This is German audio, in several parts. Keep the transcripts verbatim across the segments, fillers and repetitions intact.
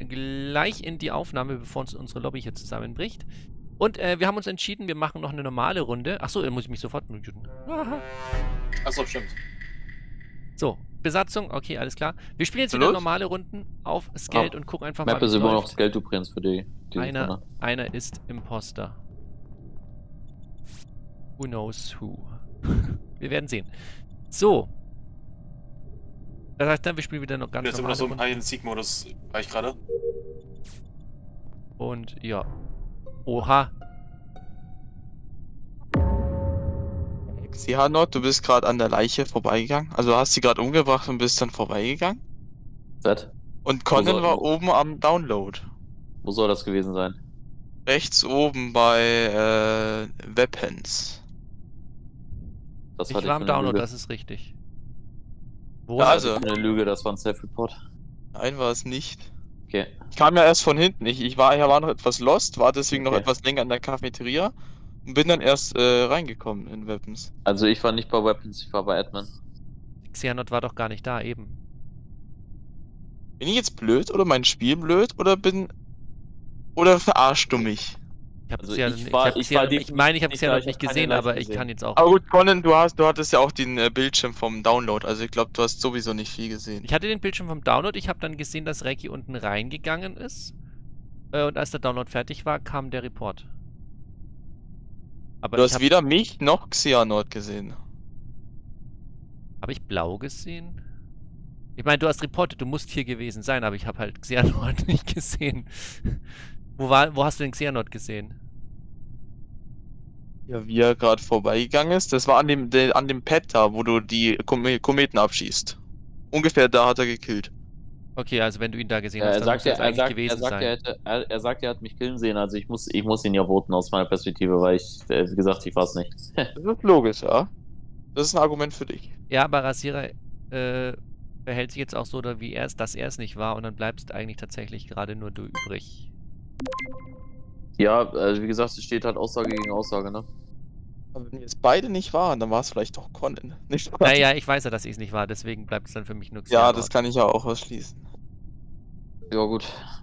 gleich in die Aufnahme, bevor uns unsere Lobby hier zusammenbricht. Und äh, wir haben uns entschieden, wir machen noch eine normale Runde. Achso, dann muss ich mich sofort muten. Achso, stimmt. So, Besatzung, okay, alles klar. Wir spielen jetzt wieder normale Runden auf Skeld oh. und gucken einfach Map mal, ist immer noch Skeld übrigens für die. die einer, einer ist Imposter. Who knows who? Wir werden sehen. So. Das heißt dann, wir spielen wieder noch ganz normal. Jetzt immer noch so im Hide-and-Seek-Modus, war ich gerade. Und ja. Oha. Xehanort, du bist gerade an der Leiche vorbeigegangen. Also du hast sie gerade umgebracht und bist dann vorbeigegangen. Was? Und Conan war oben am Download. Wo soll das gewesen sein? Rechts oben bei äh, Weapons. Das ich war am Download, Lüge. Das ist richtig. Wo ja, ist also eine Lüge, das war ein Self-Report. Nein, war es nicht. Okay. Ich kam ja erst von hinten. Ich, ich war ja war noch etwas lost, war deswegen okay. noch etwas länger in der Cafeteria und bin dann erst äh, reingekommen in Weapons. Also ich war nicht bei Weapons, ich war bei Admin. Xehanort war doch gar nicht da eben. Bin ich jetzt blöd oder mein Spiel blöd oder bin oder verarschst du mich? Ich habe also ja, ich, war, ich, ich, ich meine, ich habe es ja noch nicht gesehen, aber ich kann jetzt auch. Aber gut, Conan, du hast, du hattest ja auch den äh, Bildschirm vom Download, also ich glaube, du hast sowieso nicht viel gesehen. Ich hatte den Bildschirm vom Download, ich habe dann gesehen, dass Reiki unten reingegangen ist. Äh, und als der Download fertig war, kam der Report. Aber du hast weder mich noch Xehanort gesehen. Habe ich blau gesehen? Ich meine, du hast reportet, du musst hier gewesen sein, aber ich habe halt Xehanort nicht gesehen. Wo, war, wo hast du den Xehanort gesehen? Ja, wie er gerade vorbeigegangen ist. Das war an dem, de, an dem Pad da, wo du die Kom Kometen abschießt. Ungefähr da hat er gekillt. Okay, also wenn du ihn da gesehen ja, hast, er dann sagt, muss er, er, sagt, gewesen er, sagt, sein. Er, hätte, er, er sagt, er hat mich killen sehen, also ich muss, ich muss ihn ja voten aus meiner Perspektive, weil ich, wie gesagt, ich war es nicht. Das ist logisch, ja. Das ist ein Argument für dich. Ja, aber Rasierer äh, verhält sich jetzt auch so, wie er ist, dass er es nicht war und dann bleibst eigentlich tatsächlich gerade nur du übrig. Ja, also wie gesagt, es steht halt Aussage gegen Aussage, ne? Aber wenn wir es beide nicht waren, dann war es vielleicht doch Conan. Nicht naja, ich weiß ja, dass ich es nicht war, deswegen bleibt es dann für mich nur Xehanort. Ja, das kann ich ja auch ausschließen. Ja, gut.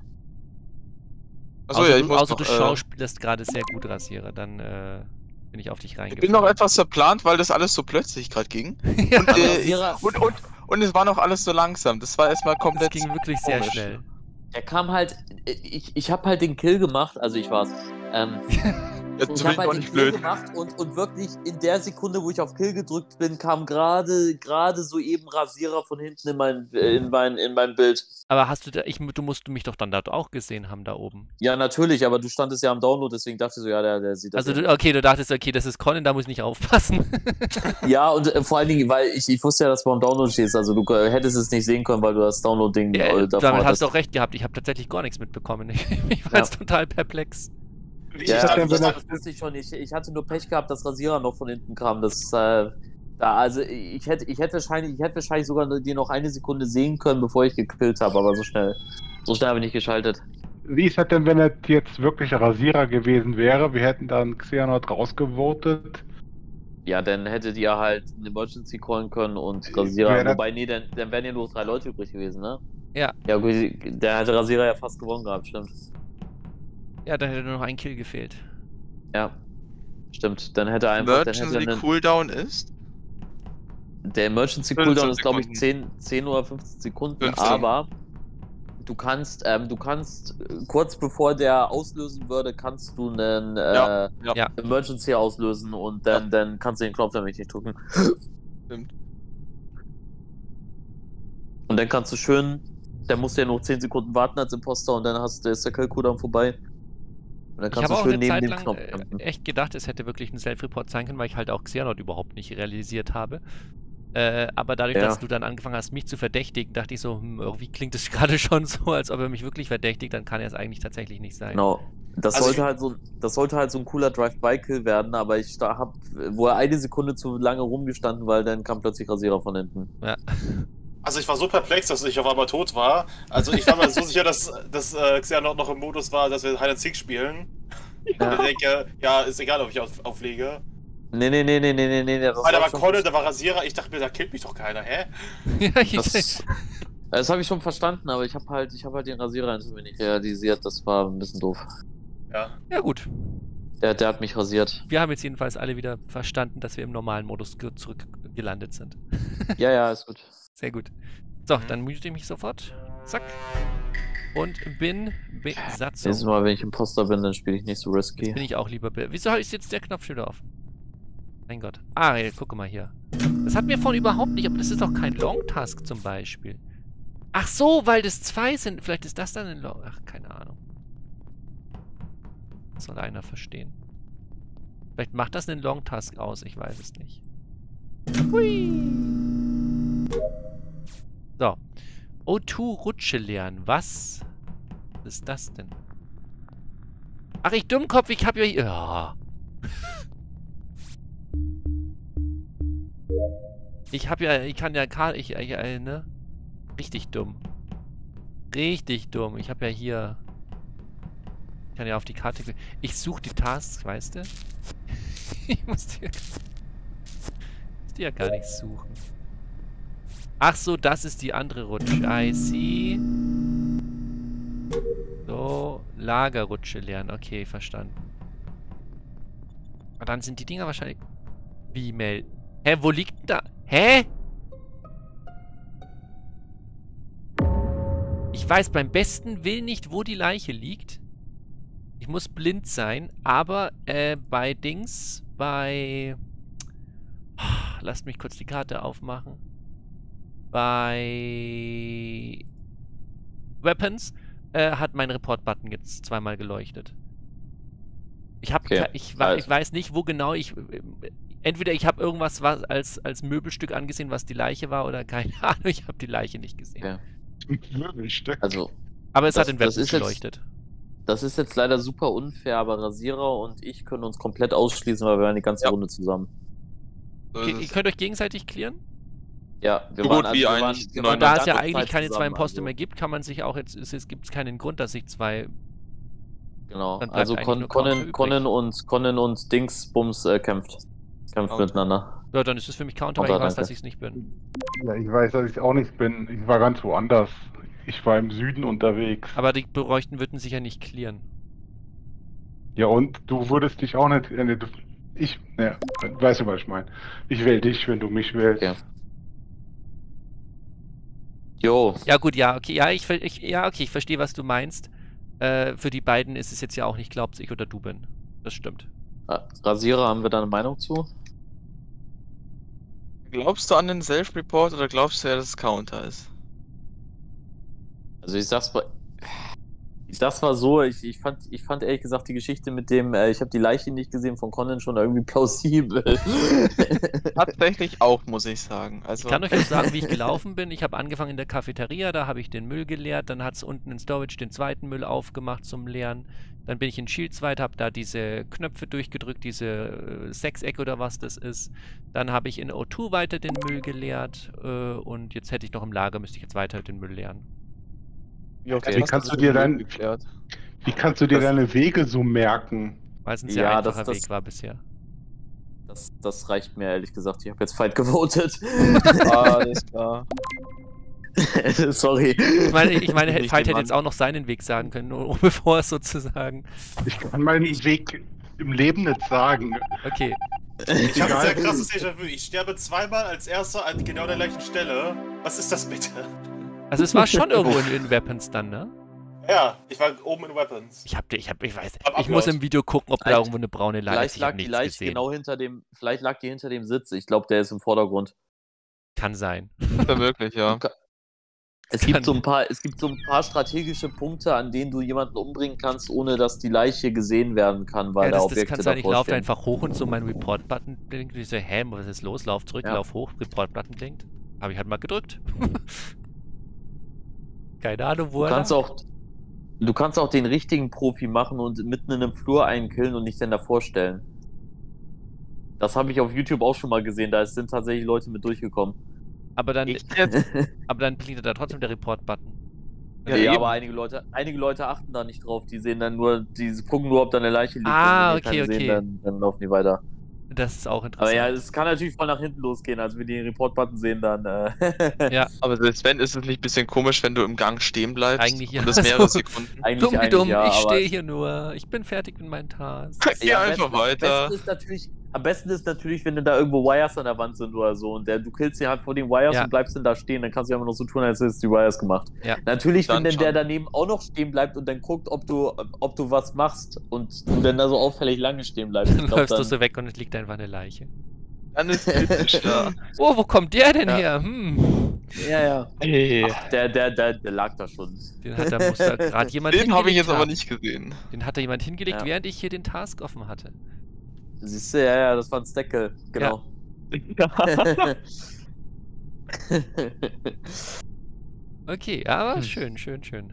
Achso, außer ja, ich du, muss außer noch, du schauspielst äh, gerade sehr gut, Rasierer, dann äh, bin ich auf dich reingefallen. Ich bin noch etwas verplant, weil das alles so plötzlich gerade ging. ja, und, äh, und, und, und es war noch alles so langsam. Das war erstmal komplett. Das ging wirklich sehr komisch. Schnell. Er kam halt, ich, ich habe halt den Kill gemacht, also ich war's. Ähm, ja, ich habe halt den Kill blöd. gemacht und, und wirklich in der Sekunde, wo ich auf Kill gedrückt bin, kam gerade gerade soeben Rasierer von hinten in mein, in mein, in mein Bild. Aber hast du da, ich, du musst mich doch dann dort auch gesehen haben, da oben. Ja, natürlich, aber du standest ja am Download, deswegen dachte ich so, ja, der, der sieht das. Also, du, okay, du dachtest, okay, das ist Conan, da muss ich nicht aufpassen. ja, und äh, vor allen Dingen, weil ich, ich wusste ja, dass du am Download stehst, also du äh, hättest es nicht sehen können, weil du das Download-Ding ja, äh, davor damit hast du auch recht gehabt, ich habe tatsächlich gar nichts mitbekommen. Ich, ich war ja. jetzt total perplex. Ja, ja, das, das wusste ich schon. Ich, ich hatte nur Pech gehabt, dass Rasierer noch von hinten kam. Das, äh, da, also ich hätte, ich hätte wahrscheinlich, ich hätte wahrscheinlich sogar dir noch eine Sekunde sehen können, bevor ich gekillt habe, aber so schnell, so schnell habe ich nicht geschaltet. Wie ist das denn, wenn es jetzt wirklich Rasierer gewesen wäre? Wir hätten dann Xehanort rausgevotet. Ja, dann hättet ihr halt eine Emergency callen können und Rasierer. Wobei, nee, dann, dann wären ja nur drei Leute übrig gewesen, ne? Ja. Ja, gut, der hätte Rasierer ja fast gewonnen gehabt, stimmt. Ja, dann hätte nur noch ein Kill gefehlt. Ja, stimmt. Dann hätte er einfach... Emergency dann hätte Cooldown ist? Der Emergency Cooldown ist, glaube ich, zehn, zehn oder fünfzehn Sekunden, fünfzehn. Aber du kannst, ähm, du kannst, kurz bevor der auslösen würde, kannst du einen äh, ja, ja. Emergency auslösen und dann, ja. dann kannst du den Knopf nämlich nicht drücken. Stimmt. Und dann kannst du schön... Dann musst du ja noch zehn Sekunden warten als Imposter und dann hast, ist der Kill-Cooldown vorbei. Und dann kannst ich du schön neben dem Zeit lang Knopf äh, echt gedacht, es hätte wirklich ein Self-Report sein können, weil ich halt auch Xehanort überhaupt nicht realisiert habe. Äh, aber dadurch, ja. dass du dann angefangen hast, mich zu verdächtigen, dachte ich so, hm, irgendwie klingt es gerade schon so, als ob er mich wirklich verdächtigt, dann kann er es eigentlich tatsächlich nicht sein. Genau. Das, also sollte halt so, das sollte halt so ein cooler Drive-by-Kill werden, aber ich da hab, wo er eine Sekunde zu lange rumgestanden, weil dann kam plötzlich Rasierer von hinten. Ja. Also ich war so perplex, dass ich auf einmal tot war. Also ich war mir so sicher, dass, dass äh, Xehanort noch im Modus war, dass wir Hide and Seek spielen. Ja. Und ich denke, ja, ist egal, ob ich auf, auflege. Nee, nee, nee, nee, nee, nee, nee. Weil da war Conan, da war Rasierer, ich dachte mir, da killt mich doch keiner, hä? ja, ich das, Das habe ich schon verstanden, aber ich habe halt, ich habe halt den Rasierer einfach nicht realisiert. Das war ein bisschen doof. Ja. Ja, gut. Der, der hat mich rasiert. Wir haben jetzt jedenfalls alle wieder verstanden, dass wir im normalen Modus zurückgelandet sind. Ja, ja, ist gut. Sehr gut. So, dann mute ich mich sofort. Zack. Und bin Besatzung. Nächstes Mal, wenn ich Imposter bin, dann spiele ich nicht so risky. Bin ich auch lieber. Be Wieso ist jetzt der Knopf schon wieder offen? Mein Gott. Ah, ja, gucke mal hier. Das hat mir vorhin überhaupt nicht, aber das ist doch kein Long-Task zum Beispiel. Ach so, weil das zwei sind. Vielleicht ist das dann ein Long... Ach, keine Ahnung. Das soll einer verstehen. Vielleicht macht das einen Long-Task aus, ich weiß es nicht. Hui. So. O zwei Rutsche lernen. Was ist das denn? Ach, ich Dummkopf, ich hab ja... Ja. Ich hab ja... Ich kann ja... Ich, ich, äh, ne? Richtig dumm. Richtig dumm. Ich hab ja hier... Ich kann ja auf die Karte... Ich suche die Tasks, weißt du? Ich muss die, muss die ja gar nicht suchen. Ach so, das ist die andere Rutsche. I see. So, Lagerrutsche lernen. Okay, verstanden. Aber dann sind die Dinger wahrscheinlich... Wie melden? Hä, wo liegt denn da? Hä? Ich weiß beim besten Willen nicht, wo die Leiche liegt. Ich muss blind sein, aber äh, bei Dings, bei... Oh, lasst mich kurz die Karte aufmachen. Bei Weapons äh, hat mein Report-Button jetzt zweimal geleuchtet. Ich habe, Okay. ich, ich, ich weiß nicht, wo genau ich... Entweder ich habe irgendwas was als, als Möbelstück angesehen, was die Leiche war, oder keine Ahnung, ich habe die Leiche nicht gesehen. Ja. Möbelstück. Also, Aber es Das- hat in das Weapons ist jetzt- geleuchtet. das ist jetzt leider super unfair, aber Rasierer und ich können uns komplett ausschließen, weil wir waren die ganze Ja. Runde zusammen. So Okay, ist ihr es. könnt euch gegenseitig clearen? Ja, wir So waren gut also, wie wir eigentlich waren, wir neun- waren Und da die es ja ganze eigentlich Zeit keine zwei zusammen, Imposter also, mehr gibt, kann man sich auch jetzt, es, es gibt keinen Grund, dass sich zwei... Genau, Dann bleibt also eigentlich Con, nur Counter Conan, übrig. Conan und Conan und Dingsbums äh, kämpft. Kämpft Counter. miteinander. Ja, dann ist es für mich Counter, weil Counter, ich weiß, danke. dass ich es nicht bin. Ja, ich weiß, dass ich auch nicht bin. Ich war ganz woanders. Ich war im Süden unterwegs. Aber die Bereuchten würden sich ja nicht clearen. Ja, und du würdest dich auch nicht. Äh, du, ich. Ne, weißt du, was ich meine? Ich wähle dich, wenn du mich wählst. Okay. Jo, Ja gut, ja, okay, ja, ich, ver- ich, ja, okay, ich verstehe, was du meinst. Äh, für die beiden ist es jetzt ja auch nicht, glaubst ich oder du bin. Das stimmt. äh, Rasierer, haben wir da eine Meinung zu? Glaubst du an den Self-Report oder glaubst du ja, dass es Counter ist? Also ich sag's mal, ich sag's mal so, ich, ich, fand, ich fand ehrlich gesagt die Geschichte mit dem, äh, ich habe die Leiche nicht gesehen von Conan schon irgendwie plausibel. Tatsächlich auch, muss ich sagen. Also, Ich kann euch auch sagen, wie ich gelaufen bin. Ich habe angefangen in der Cafeteria, da habe ich den Müll geleert, dann hat es unten in Storage den zweiten Müll aufgemacht zum Leeren. Dann bin ich in Shields weit, habe da diese Knöpfe durchgedrückt, diese äh, Sechseck oder was das ist. Dann habe ich in O zwei weiter den Müll geleert äh, und jetzt hätte ich noch im Lager, müsste ich jetzt weiter den Müll leeren. wie, oft Wie hast kannst das du dir mit dem dann- Müll geklärt? Wie kannst du dir Das- deine Wege so merken? Weil es ein sehr Ja, das- einfacher das- Weg war bisher. Das, das reicht mir ehrlich gesagt. Ich habe jetzt Fight gewotet. Alles klar. Sorry. Ich meine, ich meine Nicht Fight hätte jemand. jetzt auch noch seinen Weg sagen können, nur bevor es sozusagen... Ich kann meinen Weg im Leben nicht sagen. Okay. Ich habe ein sehr Egal. krasses Déjà-vu. Ich sterbe zweimal als erster an genau der gleichen Stelle. Was ist das bitte? Also es war schon irgendwo in, in Weapons dann, ne? Ja, ich war oben in Weapons. Ich hab, ich hab, ich weiß, Am ich muss Upload. im Video gucken, ob da Vielleicht- irgendwo eine braune Leiche ist. Vielleicht Ich lag hab die nichts Leiche gesehen. genau hinter dem, vielleicht lag die hinter dem Sitz. Ich glaube, der ist im Vordergrund. Kann sein. Ja, wirklich, ja. Es Kann- gibt, so ein paar, es gibt so ein paar strategische Punkte, an denen du jemanden umbringen kannst, ohne dass die Leiche gesehen werden kann, weil Ja, da das, das Objekte kann sein, ich davor laufe stehen. einfach hoch und so mein Report-Button blinkt. Und ich so, hä, was ist los? Lauf zurück, Ja. lauf hoch, Report-Button blinkt. Habe ich halt mal gedrückt. Keine Ahnung, wo Du er kannst lag. auch, du kannst auch den richtigen Profi machen und mitten in einem Flur einkillen und dich dann davor stellen. Das habe ich auf YouTube auch schon mal gesehen, da sind tatsächlich Leute mit durchgekommen. Aber dann, Echt jetzt? aber dann blinkt da trotzdem der Report-Button. Ja, nee, eben. aber einige Leute, einige Leute achten da nicht drauf, die sehen dann nur, die gucken nur, ob da eine Leiche liegt. Ah, und wenn die okay, keine okay. Sehen, dann, dann laufen die weiter. Das ist auch interessant. Aber ja, es kann natürlich voll nach hinten losgehen. Als wir den Report-Button sehen, dann. Äh ja. Aber selbst wenn, ist es nicht ein bisschen komisch, wenn du im Gang stehen bleibst? Eigentlich ja. Und das mehrere Sekunden. eigentlich, dumm, eigentlich dumm, ja, ich aber stehe hier nur. Ich bin fertig mit meinem Task. Geh Ja, am einfach besten, weiter. Am besten, ist natürlich, am besten ist natürlich, wenn du da irgendwo Wires an der Wand sind oder so und der, du killst ihn halt vor den Wires Ja. und bleibst dann da stehen, dann kannst du ja immer noch so tun, als hättest du die Wires gemacht. Ja. Natürlich, Dann wenn denn der schon. daneben auch noch stehen bleibt und dann guckt, ob du, ob du was machst und du dann da so auffällig lange stehen bleibst. Dann Ich glaub, läufst du dann, so weg und es liegt einfach eine Leiche. Dann ist kritisch da. Oh, wo kommt der denn Ja. her? Hm. ja, ja. Hey. Ach, der, der, der, der lag da schon. Den hat da, muss da gerade jemand Den habe ich hingelegt jetzt aber haben. nicht gesehen. Den hat da jemand hingelegt, Ja. während ich hier den Task offen hatte. Siehst du, ja, ja, das war ein Steckel, genau. Okay, aber Hm. schön, schön, schön.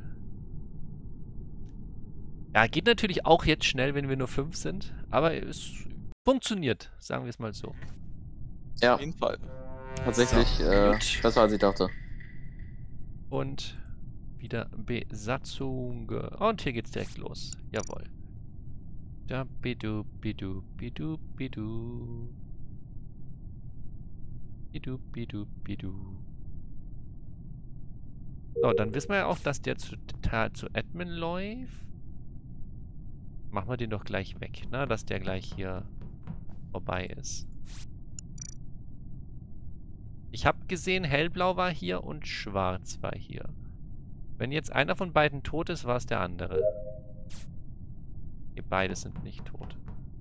Ja, geht natürlich auch jetzt schnell, wenn wir nur fünf sind. Aber es funktioniert, sagen wir es mal so. ja, Auf jeden Fall. tatsächlich äh, Gut. besser als ich dachte. Und wieder Besatzung. Und hier geht's direkt los. Jawohl. Da bidu, bidu, bidu, bidu. Bidu, bidu, bidu. So, dann wissen wir ja auch, dass der zu, zu Admin läuft. Machen wir den doch gleich weg, ne? Dass der gleich hier vorbei ist. Ich habe gesehen, hellblau war hier und schwarz war hier. Wenn jetzt einer von beiden tot ist, war es der andere. Nee, beide sind nicht tot.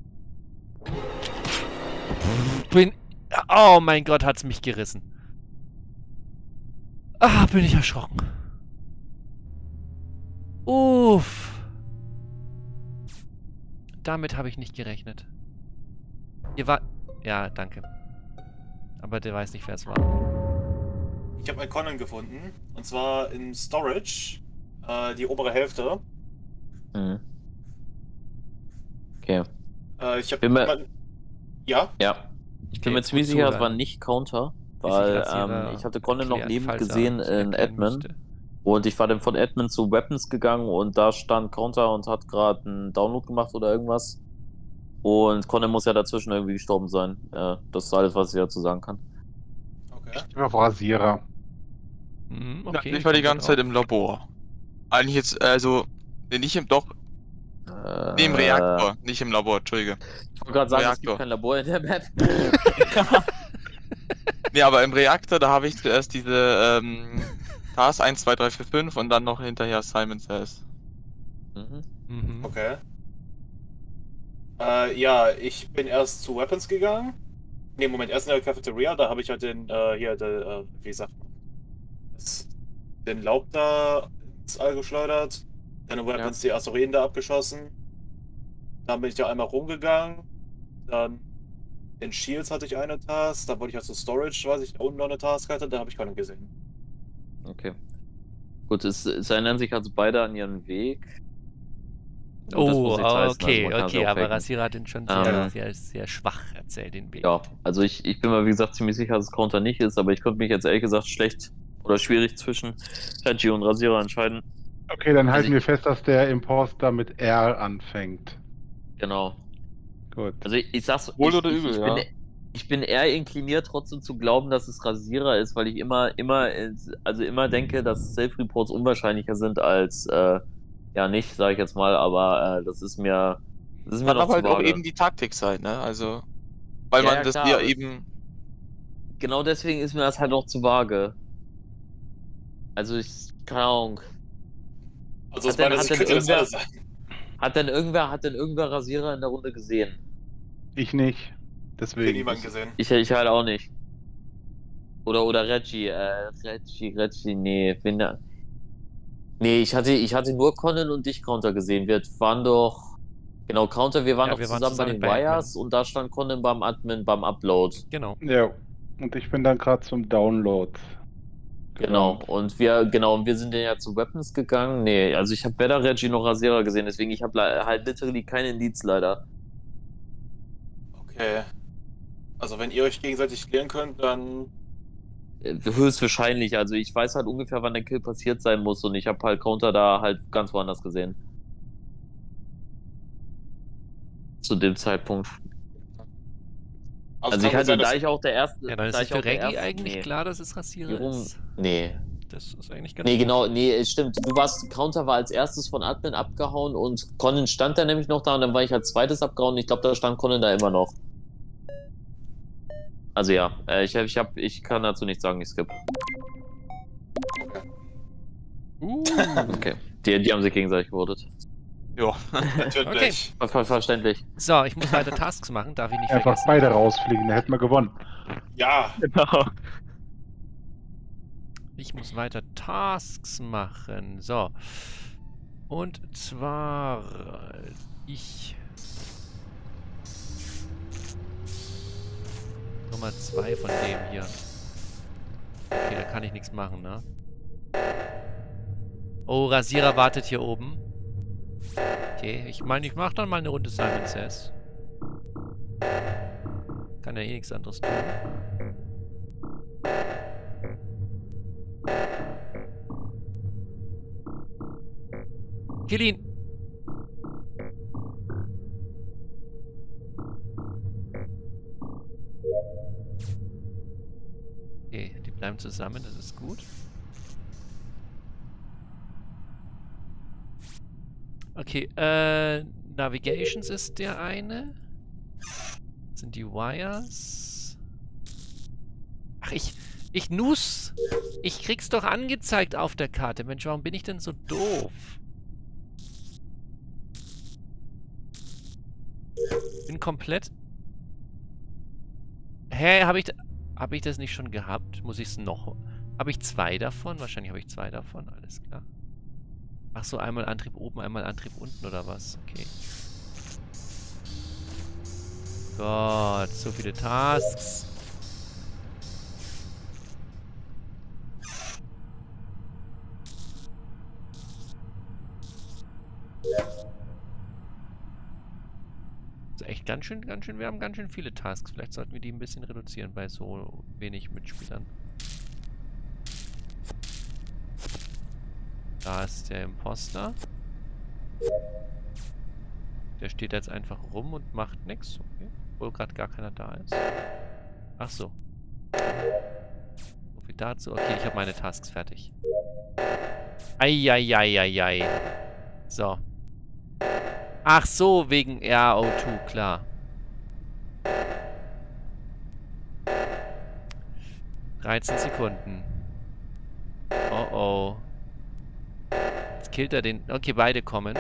Bin... Oh mein Gott, hat's mich gerissen. Ah, bin ich erschrocken. Uff. Damit habe ich nicht gerechnet. Ihr war... Ja, danke. Aber der weiß nicht, wer es war. Ich habe einen Conan gefunden. Und zwar im Storage. Äh, die obere Hälfte. Mhm. Okay. Äh, ich habe Bin mir- jemanden... Ja? Ja. Ich bin Okay, mir ziemlich gut sicher, es zuhören. war nicht Counter, Wie sich weil Rasierer ähm, ich hatte Conan noch erklärt, lebend falls er gesehen sich in erklären Admin müsste. und ich war dann von Admin zu Weapons gegangen und da stand Counter und hat gerade einen Download gemacht oder irgendwas. Und Conan muss ja dazwischen irgendwie gestorben sein. Ja, das ist alles, was ich dazu sagen kann. Okay. Ich bin auf Rasierer. Mhm, Ja, okay, ich war die kommt ganze Zeit auch. im Labor. Eigentlich jetzt, also, nee, nicht im, doch, Äh, nee, im Reaktor, nicht im Labor, Entschuldige. Ich wollte gerade sagen, es gibt Reaktor. kein Labor in der Map. Nee, aber im Reaktor, da habe ich zuerst diese, ähm, Task eins, zwei, drei, vier, fünf und dann noch hinterher Simon Says. Mhm. Mhm. Okay. Äh, ja, ich bin erst zu Weapons gegangen. Ne, Moment, erst in der Cafeteria, da habe ich halt den, äh, hier, der, äh, wie sagt man, das, den Laub da ins All geschleudert. Dann in Weapons die Asteroiden da abgeschossen. Dann bin ich da einmal rumgegangen. Dann in Shields hatte ich eine Task. Dann wollte ich halt zu Storage, weiß ich, unten noch eine Task hatte. Da habe ich keinen gesehen. Okay. Gut, es, es erinnern sich also beide an ihren Weg. Und das Oh, muss nichts heißen, also okay, man kann okay, sie auch aber faken. Rasierer hat den schon Ähm, sehr, sehr, sehr schwach erzählt, den Weg. Ja, also ich, ich bin mir wie gesagt ziemlich sicher, dass es Counter nicht ist, aber ich konnte mich jetzt ehrlich gesagt schlecht oder schwierig zwischen Reggie und Rasierer entscheiden. Okay, dann halten Also wir ich- fest, dass der Imposter mit R anfängt. Genau. Gut. Also ich, ich sag's Wohl ich, oder ich, übel, ich, ja. bin, ich bin eher inkliniert, trotzdem zu glauben, dass es Rasierer ist, weil ich immer, immer, also immer denke, dass Self-Reports unwahrscheinlicher sind als äh, ja nicht, sage ich jetzt mal, aber äh, das ist mir, das ist mir Kann noch aber zu halt auch vage. eben die Taktik sein, ne? Also, weil Ja, man ja, das klar, ja aber- eben, Genau deswegen ist mir das halt noch zu vage. Also ich, keine Ahnung. Also Hat aus denn- meiner hat Sicht denn könnte das irgendwer- alles sein. Hat denn irgendwer, hat denn irgendwer Rasierer in der Runde gesehen? Ich nicht. Ich habe Deswegen. niemanden gesehen. Ich, ich halt auch nicht. Oder, oder Reggie, äh, Reggie, Reggie, nee, wen da? Nee, ich hatte, ich hatte nur Conan und dich Counter gesehen. Wir waren doch, genau, Counter, wir waren Ja, doch wir waren zusammen, zusammen bei bei den Wires und da stand Conan beim Admin, beim Upload. Genau. Ja. Und ich bin dann gerade zum Download. Genau, gerannt. und wir, genau, und wir sind dann ja zu Weapons gegangen. Nee, also ich habe weder Reggie noch Rasierer gesehen, deswegen ich habe halt literally keine Indiz leider. Okay. Also wenn ihr euch gegenseitig klären könnt, dann... Äh, Höchstwahrscheinlich, also ich weiß halt ungefähr, wann der Kill passiert sein muss und ich habe halt Counter da halt ganz woanders gesehen. Zu dem Zeitpunkt. Also, also ich hatte, da ich auch der erste... Ja, dann ist es für Reggie eigentlich nee. klar, dass es Rasierer Führung, ist. Nee. Das ist eigentlich ganz Nee, gut. Genau, nee, stimmt. Du warst, Counter war als erstes von Admin abgehauen und Conan stand da nämlich noch da und dann war ich als zweites abgehauen und ich glaube, da stand Conan da immer noch. Also ja, ich, ich, hab, ich kann dazu nichts sagen, ich skippe. Uh. Okay. Die, die haben sich gegenseitig gewotet. Ja, natürlich. Okay. Ver verständlich. So, ich muss weiter Tasks machen, darf ich nicht Einfach vergessen. beide rausfliegen, dann hätten wir gewonnen. Ja. Genau. Ich muss weiter Tasks machen. So. Und zwar ich Nummer zwei von dem hier. Okay, da kann ich nichts machen, ne? Oh, Rasierer wartet hier oben. Okay, ich meine, ich mache dann mal eine Runde Simon Says. Kann ja eh nichts anderes tun. Kill ihn! Okay, die bleiben zusammen, das ist gut. Okay, äh, Navigations ist der eine. Das sind die Wires. Ach, ich, ich Nuss! Ich krieg's doch angezeigt auf der Karte. Mensch, warum bin ich denn so doof? Bin komplett... Hä, habe ich, hab ich das nicht schon gehabt? Muss ich es noch... Habe ich zwei davon? Wahrscheinlich habe ich zwei davon, alles klar. Ach so, einmal Antrieb oben, einmal Antrieb unten oder was? Okay. Gott, so viele Tasks. Also echt ganz schön, ganz schön, wir haben ganz schön viele Tasks. Vielleicht sollten wir die ein bisschen reduzieren bei so wenig Mitspielern. Da ist der Imposter. Der steht jetzt einfach rum und macht nichts. Okay. Obwohl gerade gar keiner da ist. Ach so. So viel dazu. Okay, ich habe meine Tasks fertig. Eieieiei. So. Ach so, wegen R O zwei, klar. dreizehn Sekunden. Oh oh. Jetzt killt er den... Okay, beide kommen.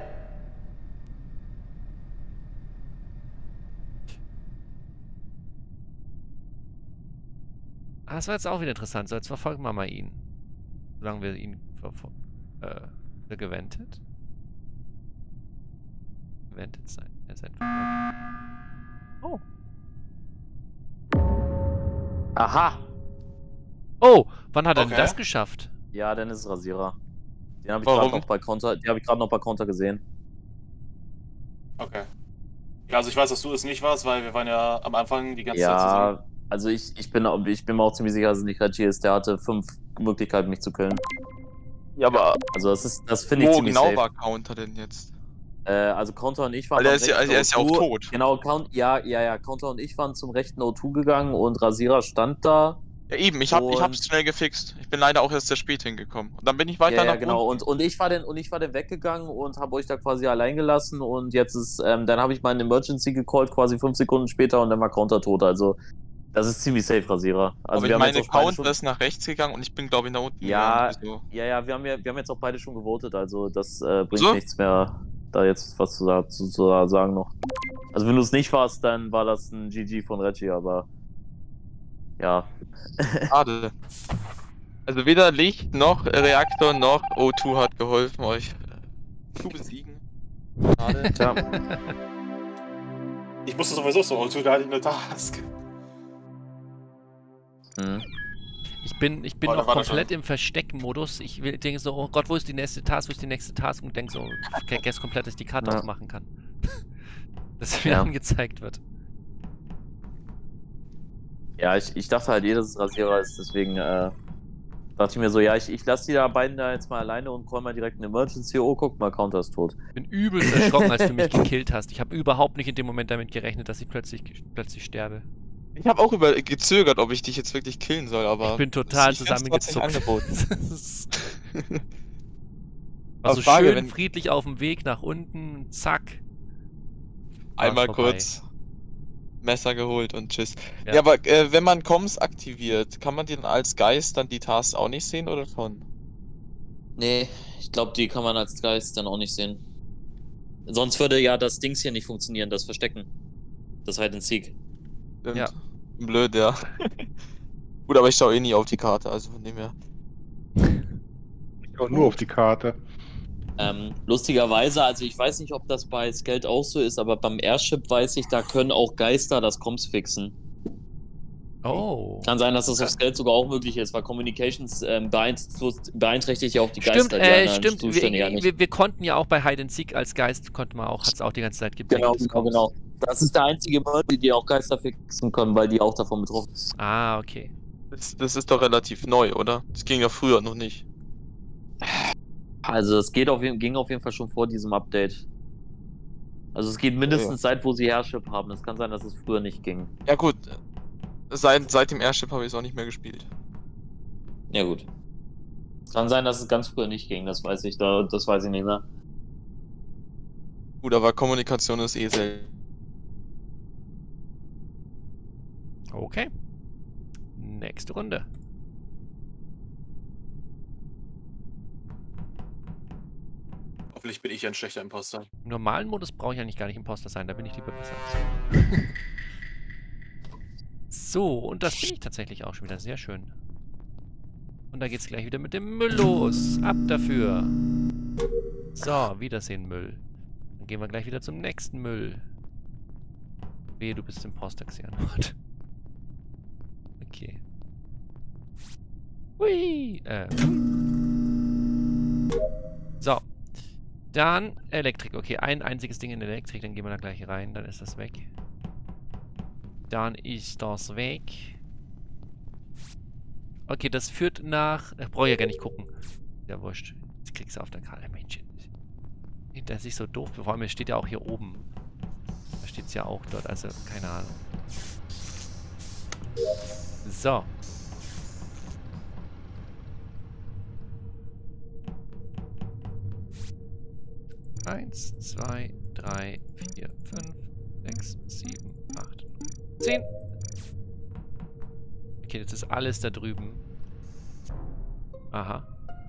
Ah, das war jetzt auch wieder interessant. So, jetzt verfolgen wir mal ihn. Solange wir ihn verfolgen. Äh, gewendet? Gewendet sein. Er ist einfach weg. Oh. Aha! Oh! Wann hat er Okay. denn das geschafft? Ja, Dennis Rasierer. Den habe ich gerade noch bei Counter, den habe ich gerade noch bei Counter gesehen. Okay. Ja, also ich weiß, dass du es nicht warst, weil wir waren ja am Anfang die ganze ja, Zeit zusammen. Also ich, ich, bin, ich bin mir auch ziemlich sicher, dass es nicht Reggie ist. Der hatte fünf Möglichkeiten, mich zu killen. Ja, aber Also das ist, das finde ich wo ziemlich genau safe. war Counter denn jetzt? Äh, also Counter und ich waren Weil er am ist ja, rechten er ist ja O zwei. auch tot. Genau, Count, ja, ja, ja, Counter und ich waren zum rechten O zwei gegangen und Rasierer stand da. Ja eben, ich, hab, ich Und- hab's schnell gefixt. Ich bin leider auch erst sehr spät hingekommen. Und dann bin ich weiter Ja, ja, nach genau. unten. Und, und ich war dann und ich war dann weggegangen und habe euch da quasi allein gelassen und jetzt ist, ähm, dann habe ich meinen Emergency gecallt, quasi fünf Sekunden später und dann war Counter tot. Also das ist ziemlich safe, Rasierer. Also Aber wir ich haben meine, jetzt auch beide Counter schon, ist nach rechts gegangen und ich bin glaube ich nach unten Ja, gegangen. Also, ja, ja, wir haben ja, wir haben jetzt auch beide schon gewotet, also das äh, bringt So? nichts mehr, da jetzt was zu, sa- zu, zu sagen noch. Also wenn du es nicht warst, dann war das ein G G von Reggie, aber ja. schade. Also weder Licht noch Reaktor noch O zwei hat geholfen, euch äh, zu besiegen. Schade. Tja. Ich musste sowieso so, O zwei, da hatte ich eine Task. Hm. Ich bin, ich bin Oh, da noch war er komplett schon. im Verstecken-Modus. Ich will- denke so, oh Gott, wo ist die nächste Task, wo ist die nächste Task? Und denke so, ich vergesse komplett, dass ich die Karte Ja. aufmachen kann. Dass mir Ja. angezeigt wird. Ja, ich, ich dachte halt eh, dass es Rasierer ist, deswegen äh, dachte ich mir so, ja, ich, ich lasse die da beiden da jetzt mal alleine und call mal direkt eine Emergency. Oh, guck mal, Counter ist tot. Ich bin übelst erschrocken, als du mich gekillt hast. Ich habe überhaupt nicht in dem Moment damit gerechnet, dass ich plötzlich, plötzlich sterbe. Ich habe auch über gezögert, ob ich dich jetzt wirklich killen soll, aber... Ich bin total ich find's trotzdem zusammengezuckt. angeboten. Also Frage, schön wenn- friedlich auf dem Weg nach unten, zack. war's Einmal vorbei. kurz Messer geholt und tschüss. Ja. Ja, aber äh, wenn man Comms aktiviert, kann man den als Geist dann die Tasks auch nicht sehen oder schon? Nee, ich glaube, die kann man als Geist dann auch nicht sehen. Sonst würde ja das Dings hier nicht funktionieren, das Verstecken. Das Hide and Seek. Stimmt. Ja. Blöd, ja. Gut, aber ich schaue eh nie auf die Karte, also von dem her. Ich auch nur auf die Karte. Ähm, lustigerweise, also ich weiß nicht, ob das bei Skeld auch so ist, aber beim Airship weiß ich, da können auch Geister das Comms fixen. Oh. Kann sein, dass das auf Skeld sogar auch möglich ist, weil Communications ähm, beeinträchtigt, beanträchtigt ja auch die Stimmt, Geister. äh, die anderen stimmt. Wir, Zustände ja nicht. wir, wir konnten ja auch bei Hide and Seek als Geist, konnten wir auch, hat es auch die ganze Zeit gegeben. Genau, genau, genau. Das ist der einzige Mörder, die auch Geister fixen können, weil die auch davon betroffen sind. Ah, okay. Das, das ist doch relativ neu, oder? Das ging ja früher noch nicht. Also es geht auf, jeden- ging auf jeden Fall schon vor diesem Update. Also es geht mindestens seit, wo sie Airship haben. Es kann sein, dass es früher nicht ging. Ja gut, seit, seit dem Airship habe ich es auch nicht mehr gespielt. Ja gut. Es kann sein, dass es ganz früher nicht ging, das weiß ich, da, das weiß ich nicht mehr. Gut, aber Kommunikation ist eh selten. Okay. Nächste Runde. Hoffentlich bin ich ein schlechter Imposter. Im normalen Modus brauche ich eigentlich gar nicht Imposter sein, da bin ich lieber besser. So, und das bin ich tatsächlich auch schon wieder. Sehr schön. Und da geht's gleich wieder mit dem Müll los. Ab dafür. So, Wiedersehen Müll. Dann gehen wir gleich wieder zum nächsten Müll. Wehe, du bist Imposter, Xehanort. Okay. Hui. Äh. So. Dann Elektrik. Okay, ein einziges Ding in Elektrik. Dann gehen wir da gleich rein. Dann ist das weg. Dann ist das weg. Okay, das führt nach... Ich brauche ja gar nicht gucken. Ja, wurscht. Jetzt kriegst du auf der Karte. Mensch. Das ist so doof. Vor allem, es steht ja auch hier oben. Da steht es ja auch dort. Also, keine Ahnung. So. Eins, zwei, drei, vier, fünf, sechs, sieben, acht, neun, zehn. Okay, jetzt ist alles da drüben. Aha.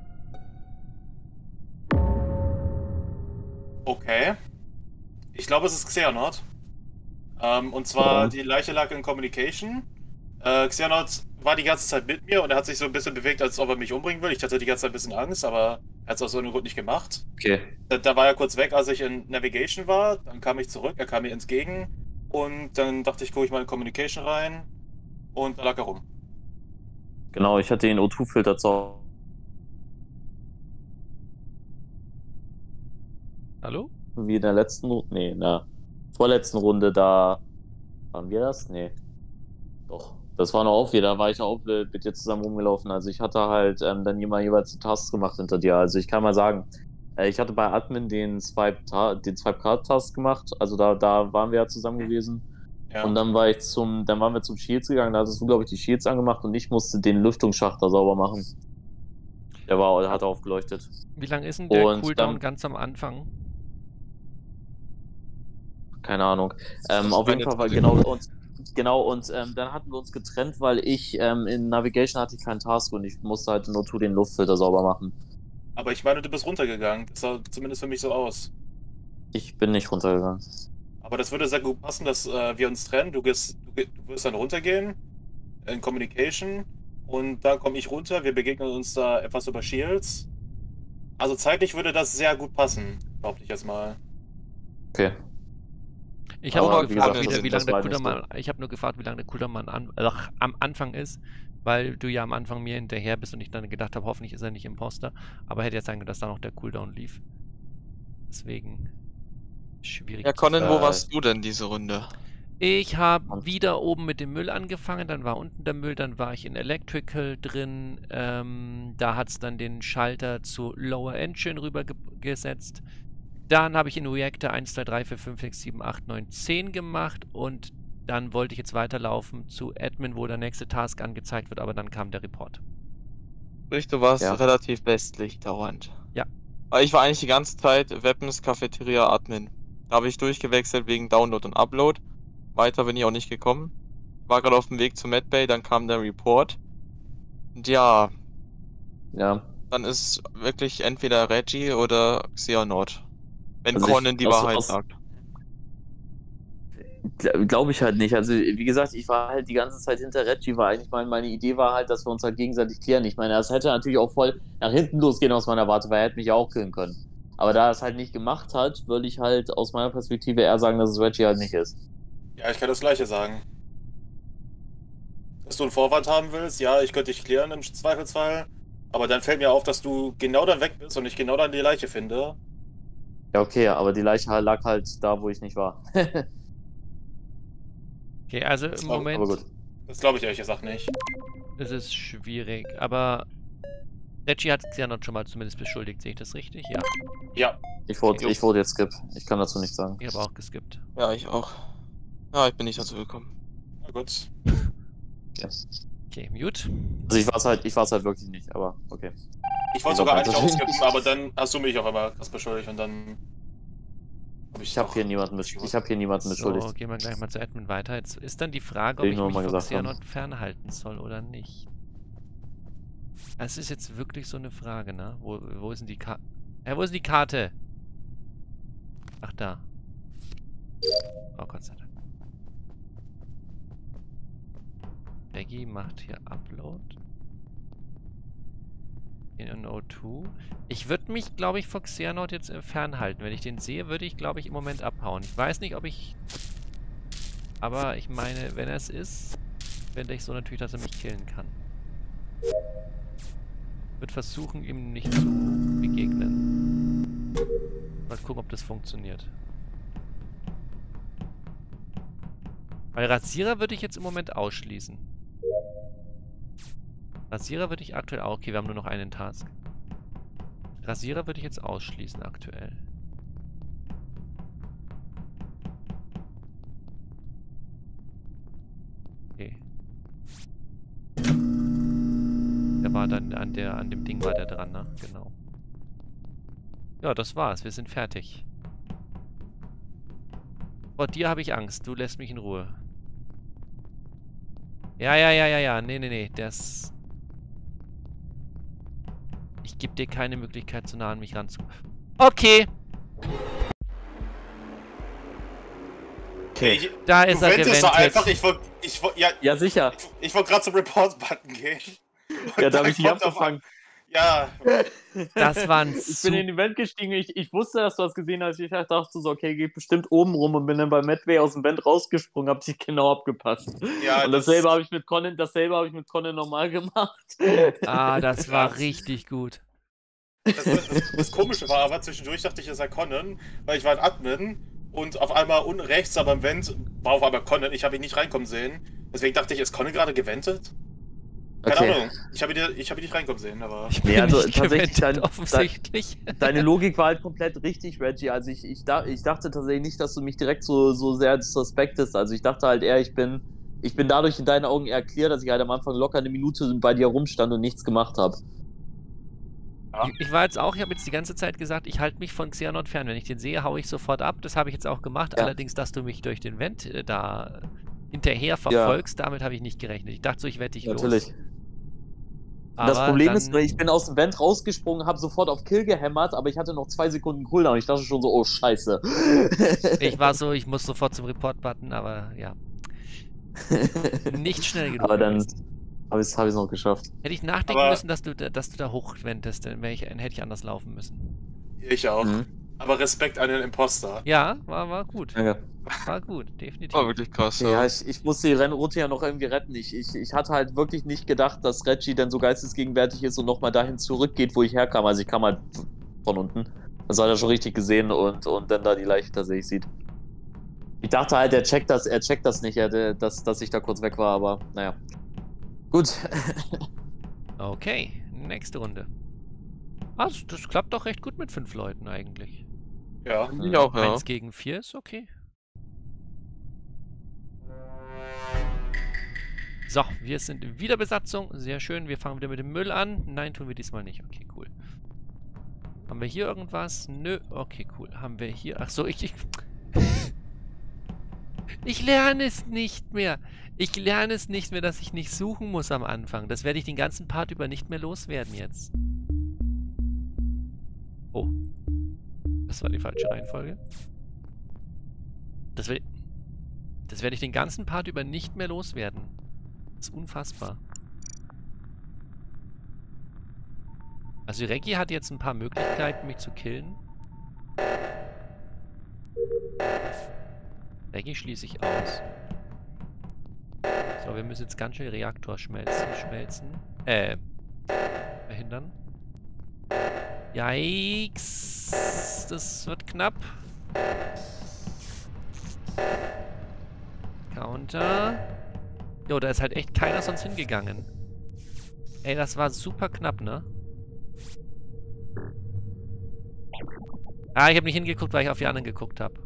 Okay. Ich glaube, es ist Xehanort. Ähm, und zwar, Ja. die Leiche lag in Communication. Äh, Xehanort war die ganze Zeit mit mir und er hat sich so ein bisschen bewegt, als ob er mich umbringen will. Ich hatte die ganze Zeit ein bisschen Angst, aber er hat es aus so einem Grund nicht gemacht. Okay. Da, da war er kurz weg, als ich in Navigation war. Dann kam ich zurück, er kam mir entgegen. Und dann dachte ich, gucke ich mal in Communication rein. Und da lag er rum. Genau, ich hatte den O zwei Filter zu. Hallo? Wie in der letzten Runde. Nee, in der vorletzten Runde, da. Waren wir das? Nee. Doch. Das war noch auf wieder, da war ich auch mit dir zusammen rumgelaufen. Also ich hatte halt ähm, dann jemand jeweils die Tasks gemacht hinter dir. Also ich kann mal sagen, äh, ich hatte bei Admin den Swipe den Swipe Card Task gemacht. Also da, da waren wir ja zusammen gewesen. Ja. Und dann war ich zum, dann waren wir zum Shields gegangen, da hattest du, glaube ich, die Shields angemacht und ich musste den Lüftungsschacht da sauber machen. Der war, der hat aufgeleuchtet. Wie lang ist denn der Und Cooldown dann- ganz am Anfang? Keine Ahnung. Ähm, ist auf jeden meine Fall war Traum. genau und genau und ähm, dann hatten wir uns getrennt, weil ich ähm, in Navigation hatte ich keinen Task und ich musste halt nur zu den Luftfilter sauber machen. Aber ich meine, du bist runtergegangen. Das sah zumindest für mich so aus. Ich bin nicht runtergegangen. Aber das würde sehr gut passen, dass äh, wir uns trennen. Du, gehst, du, ge- du wirst dann runtergehen in Communication und dann komme ich runter. Wir begegnen uns da etwas über Shields. Also zeitlich würde das sehr gut passen, behaupte ich jetzt mal. Okay. Ich habe Aber nur wie gefragt, gesagt, wie, der- das- wie das lange der war nicht Cooldown, ich habe nur gefragt, wie lange der Cooldown an, äh, am Anfang ist, weil du ja am Anfang mir hinterher bist und ich dann gedacht habe, hoffentlich ist er nicht Imposter, aber hätte jetzt sein können, dass da noch der Cooldown lief. Deswegen schwierig. Ja, Conan, Äh, wo warst du denn diese Runde? Ich habe Und- wieder oben mit dem Müll angefangen, dann war unten der Müll, dann war ich in Electrical drin, ähm, da hat es dann den Schalter zu Lower Engine rüber ge gesetzt. Dann habe ich in Reactor eins, zwei, drei, vier, fünf, sechs, sieben, acht, neun, zehn gemacht und dann wollte ich jetzt weiterlaufen zu Admin, wo der nächste Task angezeigt wird, aber dann kam der Report. Sprich, du warst Ja. relativ westlich dauernd. Ja. Aber ich war eigentlich die ganze Zeit Weapons, Cafeteria, Admin. Da habe ich durchgewechselt wegen Download und Upload. Weiter bin ich auch nicht gekommen. War gerade auf dem Weg zu Medbay, dann kam der Report. Und ja, Ja. dann ist wirklich entweder Reggie oder Xehanort. Wenn Also ich- Conan die aus- Wahrheit aus- sagt. Glaube ich halt nicht. Also, wie gesagt, ich war halt die ganze Zeit hinter Reggie, weil eigentlich meine, meine Idee war halt, dass wir uns halt gegenseitig klären. Ich meine, das hätte natürlich auch voll nach hinten losgehen aus meiner Warte, weil er hätte mich ja auch killen können. Aber da er es halt nicht gemacht hat, würde ich halt aus meiner Perspektive eher sagen, dass es Reggie halt nicht ist. Ja, ich kann das Gleiche sagen. Dass du einen Vorwand haben willst, ja, ich könnte dich klären im Zweifelsfall. Aber dann fällt mir auf, dass du genau dann weg bist und ich genau dann die Leiche finde. Ja, okay, aber die Leiche lag halt da, wo ich nicht war. Okay, also Das im war- Moment Aber gut. Das glaube ich ehrlich gesagt nicht. ist es schwierig, aber Reggie hat Xehanort schon mal zumindest beschuldigt, sehe ich das richtig? Ja, Ja, Ich wurde, ich wurde jetzt skip. Ich kann dazu nichts sagen. ich habe auch geskippt. Ja, ich auch. Ja, ich bin nicht dazu gekommen. na gut. Okay, Mute. Also ich war es halt, ich war's halt wirklich nicht, aber okay. Ich wollte Ich sogar glaub, eigentlich das- ausskippen, aber dann hast du mich auf einmal krass beschuldigt und dann. Hab Ich habe doch- hier niemanden, besch- ich hab hier niemanden beschuldigt. So, gehen wir gleich mal zu Admin weiter. Jetzt ist dann die Frage, ob Will ich ich nur mich mal von gesagt haben. Xehanort fernhalten soll oder nicht. Es ist jetzt wirklich so eine Frage, ne? Wo, wo ist denn die Karte? Äh, wo ist die Karte? Ach, da. Oh Gott sei Dank. Maggie macht hier Upload. In O zwei. Ich würde mich, glaube ich, von Xehanort jetzt äh, fernhalten. Wenn ich den sehe, würde ich, glaube ich, im Moment abhauen. Ich weiß nicht, ob ich... Aber ich meine, wenn er es ist, werde ich so natürlich, dass er mich killen kann. Wird versuchen, ihm nicht zu begegnen. Mal gucken, ob das funktioniert. Weil Rasierer würde ich jetzt im Moment ausschließen. Rasierer würde ich aktuell auch... Okay, wir haben nur noch einen Task. Rasierer würde ich jetzt ausschließen aktuell. Okay. Der war dann an der an dem Ding war der dran, ne? Genau. Ja, das war's. Wir sind fertig. Vor dir habe ich Angst. Du lässt mich in Ruhe. Ja, ja, ja, ja, ja. Nee, nee, nee. Das... Ich gebe dir keine Möglichkeit, zu nah an mich ranzu... Okay. Okay, ich, Da ist du er wendest so gewendet. einfach, ich wollte ich, wollt- ja, Ja, sicher. ich wollte gerade zum Report-Button gehen. Und Ja, da dann habe ich dich kommt auf abgefangen. Ja, Das war ein Ich bin in den Event gestiegen, ich, ich wusste, dass du das gesehen hast. Ich dachte so, okay, geht bestimmt oben rum und bin dann bei Medway aus dem Vent rausgesprungen, hab dich genau abgepasst. ja, Und das- dasselbe habe ich mit Conan, dasselbe habe ich mit Conan normal gemacht. Ah, das war Krass. richtig gut. Das, das, das Komische war aber, zwischendurch dachte ich, es sei Conan, weil ich war ein Admin und auf einmal unten rechts, aber im Vent war auf einmal Conan. Ich habe ihn nicht reinkommen sehen. Deswegen dachte ich, ist Conan gerade gewendet? Keine Okay. Ahnung. Ich habe ihn, ich hab ihn nicht reinkommen sehen, aber. Ich Nee, bin also nicht tatsächlich gewendet, dein- offensichtlich. Deine Logik war halt komplett richtig, Reggie. Also ich, ich, da, ich dachte tatsächlich nicht, dass du mich direkt so, so sehr suspektest. Also ich dachte halt eher, ich bin, ich bin dadurch in deinen Augen eher clear, dass ich halt am Anfang locker eine Minute bei dir rumstand und nichts gemacht habe. Ja. Ich, ich war jetzt auch, ich habe jetzt die ganze Zeit gesagt, ich halte mich von Xehanort fern. Wenn ich den sehe, haue ich sofort ab. Das habe ich jetzt auch gemacht. Ja. Allerdings, dass du mich durch den Vent äh, da hinterher verfolgst, damit habe ich nicht gerechnet. Ich dachte so, ich werde dich Natürlich. los. das Aber Problem dann, ist, ich bin aus dem Vent rausgesprungen, habe sofort auf Kill gehämmert, aber ich hatte noch zwei Sekunden Cooldown. Ich dachte schon so, oh Scheiße. ich war so, ich muss sofort zum Report-Button, aber ja. Nicht schnell genug. aber dann gewesen. habe ich es hab ich's noch geschafft. Hätte ich nachdenken Aber- müssen, dass du, da- dass du da hochwendest, dann, wär ich, dann hätte ich anders laufen müssen. Ich auch. Mhm. Aber Respekt an den Imposter. Ja, war, war gut. Danke. War gut, definitiv. War wirklich krass. Ja, Ja. ich, ich musste die Rennroute ja noch irgendwie retten. Ich, ich, ich hatte halt wirklich nicht gedacht, dass Reggie denn so geistesgegenwärtig ist und nochmal dahin zurückgeht, wo ich herkam. Also ich kam halt von unten. Das hat er schon richtig gesehen und, und dann da die Leiche tatsächlich sieht. Ich dachte halt, er checkt das, er checkt das nicht, er, der- dass, dass ich da kurz weg war, aber naja. Gut. Okay, nächste Runde. Ah, das, das klappt doch recht gut mit fünf Leuten eigentlich. Ja. Ich auch, ja. Eins gegen vier ist okay. So, wir sind wieder Besatzung. Sehr schön. Wir fangen wieder mit dem Müll an. Nein, tun wir diesmal nicht. Okay, cool. Haben wir hier irgendwas? Nö. Okay, cool. Haben wir hier... Ach so, ich... Ich, ich lerne es nicht mehr. Ich lerne es nicht mehr, dass ich nicht suchen muss am Anfang. Das werde ich den ganzen Part über nicht mehr loswerden jetzt. Oh. Das war die falsche Reihenfolge. Das, werde das werde ich den ganzen Part über nicht mehr loswerden. Das ist unfassbar. Also Reggie hat jetzt ein paar Möglichkeiten, mich zu killen. Reggie schließe ich aus. So, wir müssen jetzt ganz schnell Reaktor schmelzen. Schmelzen. Äh. Verhindern. Yikes. Das wird knapp. Counter. Jo, da ist halt echt keiner sonst hingegangen. Ey, das war super knapp, ne? Ah, ich habe nicht hingeguckt, weil ich auf die anderen geguckt habe.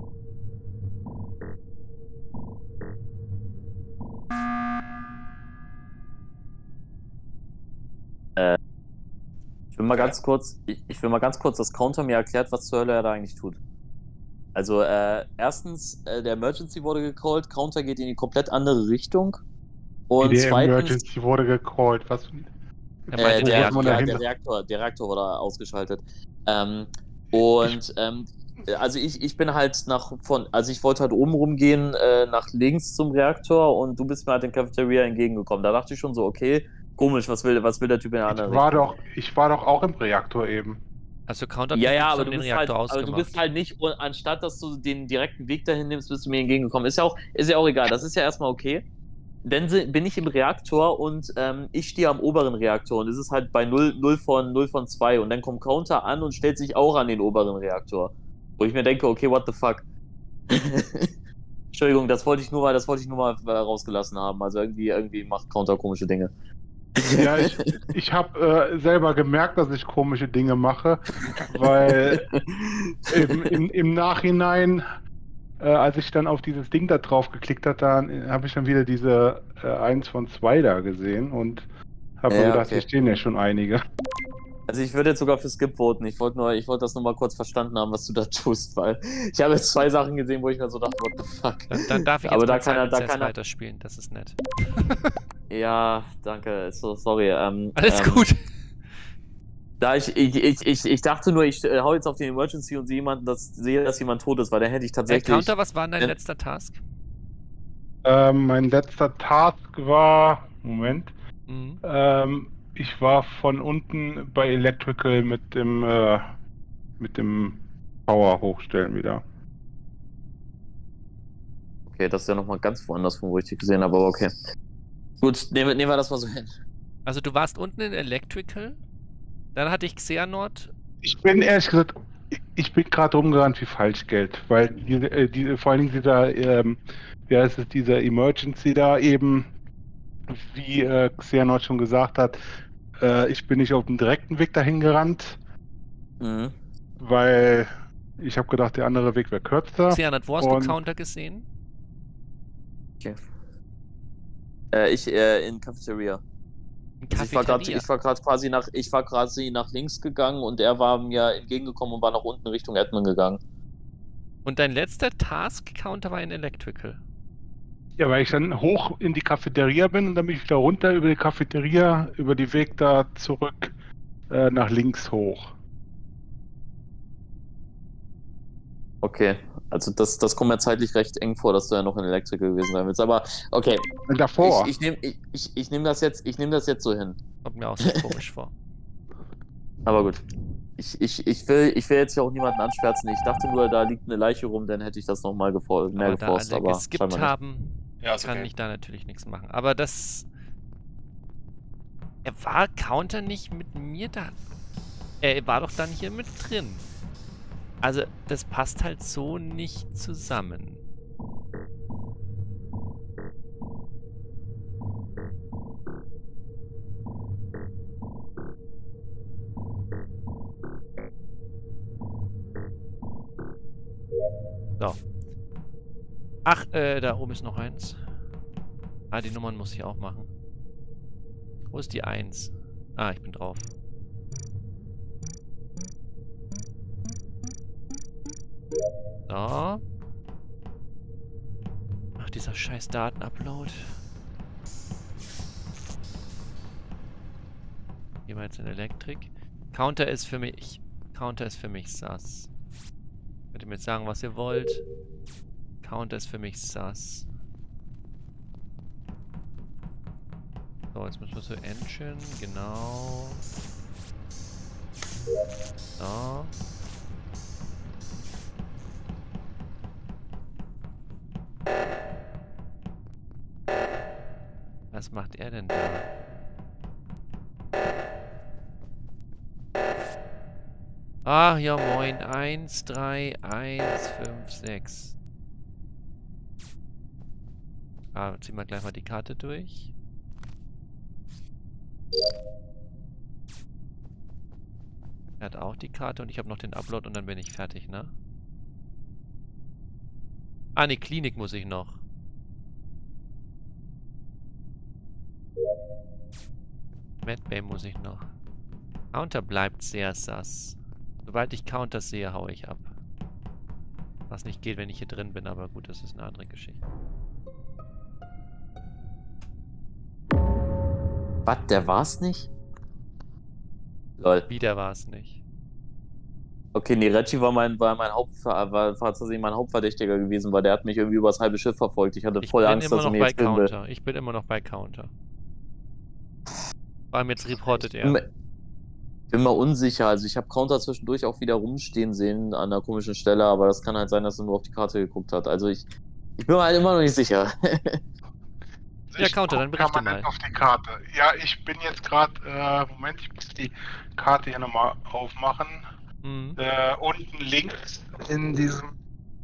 Äh, ich will mal ganz kurz, ich, ich will mal ganz kurz, dass Counter mir erklärt, was zur Hölle er da eigentlich tut. Also, äh, erstens, äh, der Emergency wurde gecallt, Counter geht in die komplett andere Richtung. Und Die zweitens... Emergency wurde gecallt, was... Er Äh, meinte, der, der, muss man ja, dahinter- der, Reaktor, der Reaktor wurde ausgeschaltet. Ähm, und ähm, also ich, ich bin halt nach von, also ich wollte halt oben rumgehen, äh, nach links zum Reaktor und du bist mir halt in Cafeteria entgegengekommen. Da dachte ich schon so, okay, komisch, was will, was will der Typ in der Ich anderen war, Richtung? doch, ich war doch auch im Reaktor eben. also Counter Ja, ja, hat aber den du, bist Reaktor halt, aber du ausgemacht. bist halt nicht, und anstatt dass du den direkten Weg dahin nimmst, bist du mir entgegengekommen. Ist ja auch, ist ja auch egal, das ist ja erstmal okay. Dann si- bin ich im Reaktor und ähm, ich stehe am oberen Reaktor und es ist halt bei null, null von null von zwei und dann kommt Counter an und stellt sich auch an den oberen Reaktor. Wo ich mir denke, okay, what the fuck? Entschuldigung, das wollte ich nur mal, das wollte ich nur mal äh, rausgelassen haben. Also irgendwie, irgendwie macht Counter komische Dinge. Ja, ich, ich habe äh, selber gemerkt, dass ich komische Dinge mache, weil im, im, im Nachhinein, äh, als ich dann auf dieses Ding da drauf geklickt habe, dann habe ich dann wieder diese äh, eins von zwei da gesehen und habe Ja, mir gedacht, okay. hier stehen ja schon einige. Also ich würde jetzt sogar für Skip voten. Ich wollte nur, ich wollte das nur mal kurz verstanden haben, was du da tust, weil ich habe jetzt zwei Sachen gesehen, wo ich mir so dachte, what the fuck. Dann, dann darf ich jetzt Aber da mal kann er, da Simon Says kann er, weiterspielen. Das ist nett. ja, danke, so, sorry. Ähm, Alles ähm, gut. Da ich, ich, ich, ich, ich dachte nur, ich äh, hau jetzt auf den Emergency und sehe jemanden, dass, sehe, dass jemand tot ist, weil dann hätte ich Äh, tatsächlich... Counter, was war denn dein Ja. letzter Task? Ähm, mein letzter Task war, Moment, Mhm. ähm, ich war von unten bei Electrical mit dem, äh, mit dem Power hochstellen wieder. Okay, das ist ja nochmal ganz woanders, von wo ich dich gesehen habe, aber okay. Gut, nehmen, nehmen wir das mal so hin. Also du warst unten in Electrical, dann hatte ich Xehanort. Ich bin ehrlich gesagt, ich bin gerade rumgerannt wie Falschgeld, weil diese, äh, diese, vor allen Dingen dieser, ähm, wie heißt es, dieser Emergency da eben, wie äh, Xehanort schon gesagt hat, äh, ich bin nicht auf dem direkten Weg dahin gerannt, Mhm. weil ich habe gedacht, der andere Weg wäre kürzer. Xehanort, wo hast und- du Counter gesehen? Okay. Äh, ich, äh, in Cafeteria. In Also ich war gerade, Cafeteria. ich war gerade quasi nach, ich war quasi nach links gegangen und er war mir entgegengekommen und war nach unten Richtung Admin gegangen. Und dein letzter Task-Counter war in Electrical. Ja, weil ich dann hoch in die Cafeteria bin und dann bin ich wieder runter über die Cafeteria, über die Weg da zurück äh, nach links hoch. Okay, also das, das kommt mir zeitlich recht eng vor, dass du ja noch in Electrical gewesen sein willst. Aber okay, Und davor. ich, ich nehme ich, ich, ich nehm das, jetzt- ich nehm das jetzt so hin. Kommt mir auch sehr komisch vor. Aber gut. Ich, ich, ich, will, ich will jetzt hier auch niemanden anschwärzen. Ich dachte nur, da liegt eine Leiche rum, dann hätte ich das nochmal gefo mehr Aber da geforst. alle Aber geskippt scheinbar nicht. haben, Ja, ist kann okay. ich da natürlich nichts machen. Aber das... Er war Counter nicht mit mir da. Er war doch dann hier mit drin. Also, das passt halt so nicht zusammen. So. Ach, äh, da oben ist noch eins. Ah, die Nummern muss ich auch machen. Wo ist die eins? Ah, ich bin drauf. So. Ach, dieser scheiß Datenupload. Gehen wir jetzt in Elektrik. Counter ist für mich... Counter ist für mich sus. Könnt ihr mir jetzt sagen, was ihr wollt. Counter ist für mich sus. So, jetzt müssen wir so Engine, genau. So. Was macht er denn da? Ah, ja moin. eins, drei, eins, fünf, sechs. Ah, ziehen wir gleich mal die Karte durch. Er hat auch die Karte und ich habe noch den Upload und dann bin ich fertig, ne? Ah, ne, Klinik muss ich noch. Medbay muss ich noch. Counter bleibt sehr sass. Sobald ich Counters sehe, haue ich ab. Was nicht geht, wenn ich hier drin bin, aber gut, das ist eine andere Geschichte. Was, der war's nicht? Lol. Wieder war es nicht. Okay, nee, Reggie war mein, war mein Hauptver war, war tatsächlich mein Hauptverdächtiger gewesen, weil der hat mich irgendwie übers halbe Schiff verfolgt. Ich hatte Ich voll bin Angst, immer dass er noch mir bei jetzt killen will. Counter. Ich bin immer noch bei Counter. Vor allem jetzt reportet er. Bin mir, bin mir unsicher, also ich habe Counter zwischendurch auch wieder rumstehen sehen an einer komischen Stelle, aber das kann halt sein, dass er nur auf die Karte geguckt hat. Also ich, ich bin mir halt immer noch nicht sicher. Ja, Counter, dann berichte mal. Auf die Karte. Ja, ich bin jetzt gerade, äh, Moment, ich muss die Karte hier nochmal aufmachen. Mhm. Äh, unten links in diesem,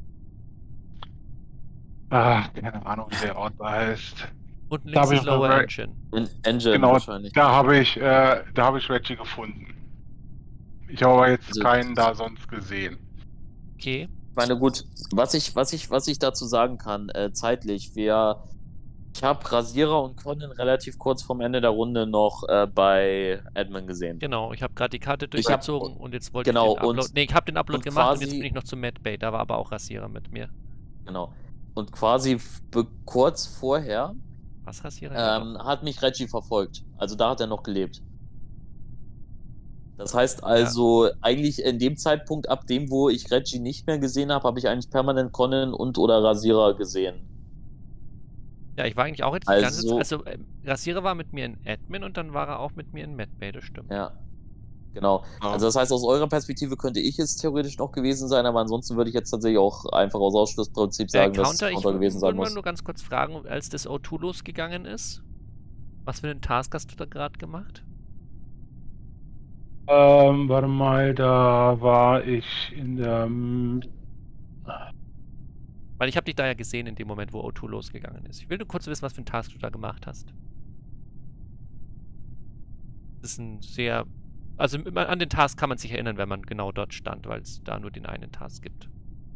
ah, keine Ahnung, wie der Ort da heißt. Unten Da links hab ist ich Lower noch- Engine. In Engine Genau, wahrscheinlich. da habe ich, äh, da habe ich Reggie gefunden. Ich habe aber jetzt Also- keinen da sonst gesehen. Okay. Ich meine, gut, was ich, was ich, was ich dazu sagen kann, äh, zeitlich, wir, ich habe Rasierer und Conan relativ kurz vorm Ende der Runde noch äh, bei Admin gesehen. Genau, ich habe gerade die Karte Ich hab- durchgezogen und jetzt wollte genau, ich den Upload... und- Ne, ich habe den Upload und gemacht und jetzt quasi- bin ich noch zu Medbay. Da war aber auch Rasierer mit mir. Genau. Und quasi f- be- kurz vorher Was Rasierer? Ja, ähm, hat mich Reggie verfolgt. Also da hat er noch gelebt. Das heißt also, eigentlich in dem Zeitpunkt, ab dem, wo ich Reggie nicht mehr gesehen habe, habe ich eigentlich permanent Conan und oder Rasierer gesehen. Ja, ich war eigentlich auch jetzt die ganze Zeit... Also- Also, äh, Rasierer war mit mir in Admin und dann war er auch mit mir in Medbay, das stimmt. Ja. Genau. Ja. Also das heißt, aus eurer Perspektive könnte ich es theoretisch noch gewesen sein, aber ansonsten würde ich jetzt tatsächlich auch einfach aus Ausschlussprinzip sagen, äh, dass Counter, es ich Counter gewesen sein wollte mal muss. nur ganz kurz fragen, als das O zwei losgegangen ist, was für einen Task hast du da gerade gemacht? Ähm, warte mal, da war ich in der, ähm, Weil ich habe dich da ja gesehen in dem Moment, wo O zwei losgegangen ist. Ich will nur kurz wissen, was für einen Task du da gemacht hast. Das ist ein sehr... Also immer an den Task kann man sich erinnern, wenn man genau dort stand, weil es da nur den einen Task gibt.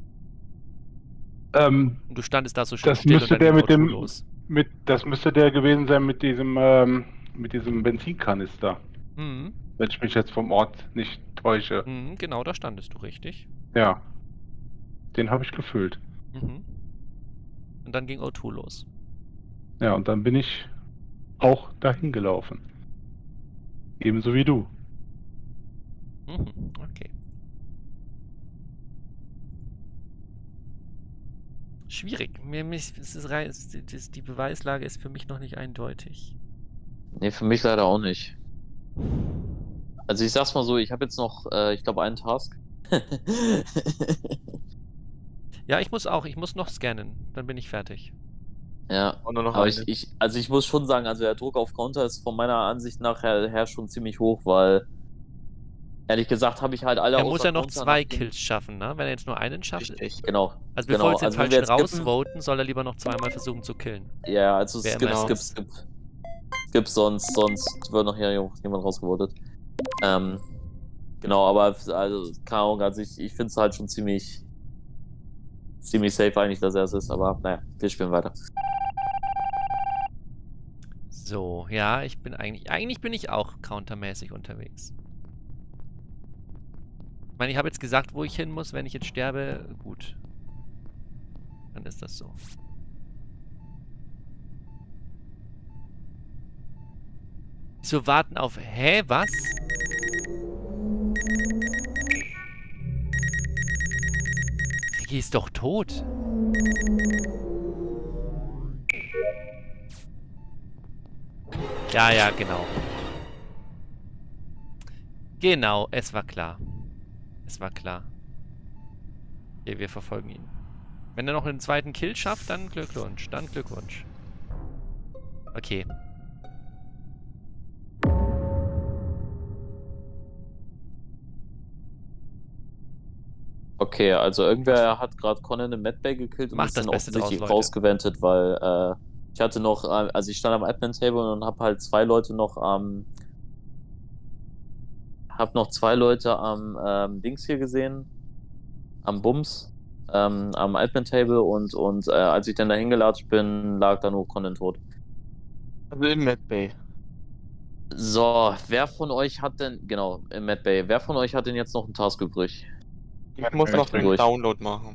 ähm, Und du standest da so schön Das still müsste und dann der ging mit O zwei dem- los. mit, das müsste der gewesen sein mit diesem, ähm, mit diesem Benzinkanister, Mhm. wenn ich mich jetzt vom Ort nicht täusche. Mhm, genau, da standest du richtig. Ja, den habe ich gefüllt. Mhm. Und dann ging O zwei los. Ja, und dann bin ich auch dahin gelaufen. Ebenso wie du. Mhm, okay. Schwierig. Mir, mich, es ist rein, es, das, die Beweislage ist für mich noch nicht eindeutig. Nee, für mich leider auch nicht. Also ich sag's mal so, ich habe jetzt noch, äh, ich glaube, einen Task. Ja, ich muss auch, ich muss noch scannen. Dann bin ich fertig. Ja, Und nur noch aber eine. ich, ich, also ich muss schon sagen, also der Druck auf Counter ist von meiner Ansicht nach her, her schon ziemlich hoch, weil ehrlich gesagt habe ich halt alle Er muss außer ja noch Counter zwei nach dem- Kills schaffen, ne? Wenn er jetzt nur einen schafft. Richtig. Genau. Also genau. bevor wir jetzt den Also wenn wir falschen jetzt skippen- rausvoten, soll er lieber noch zweimal versuchen zu killen. Ja, also Wer skip, immer skip, es skip. Skip, sonst, sonst wird noch hier jemand rausgevotet. Ähm, genau, aber also, keine Ahnung, also ich, ich finde es halt schon ziemlich ziemlich safe eigentlich, dass er es ist, aber naja, wir spielen weiter. So, ja, ich bin eigentlich... Eigentlich bin ich auch countermäßig unterwegs. Ich meine, ich habe jetzt gesagt, wo ich hin muss, wenn ich jetzt sterbe. Gut. Dann ist das so. So, warten auf... Hä, was? Die ist doch tot. Ja, ja, genau. Genau, es war klar. Es war klar. Okay, wir verfolgen ihn. Wenn er noch einen zweiten Kill schafft, dann Glückwunsch. Dann Glückwunsch. Okay. Okay, also irgendwer hat gerade Conan im Medbay gekillt und Macht ist das dann Beste offensichtlich draus, Leute. rausgewendet, weil äh, ich hatte noch, äh, also ich stand am Admin-Table und habe halt zwei Leute noch am, hab noch zwei Leute am ähm, Dings hier gesehen, am Bums, ähm, am Admin-Table und, und äh, als ich dann dahin gelatscht bin, lag da nur Conan tot. Also im Medbay. So, wer von euch hat denn, genau, im Medbay, wer von euch hat denn jetzt noch einen Task übrig? Ich muss Ich noch bin den durch. Download machen.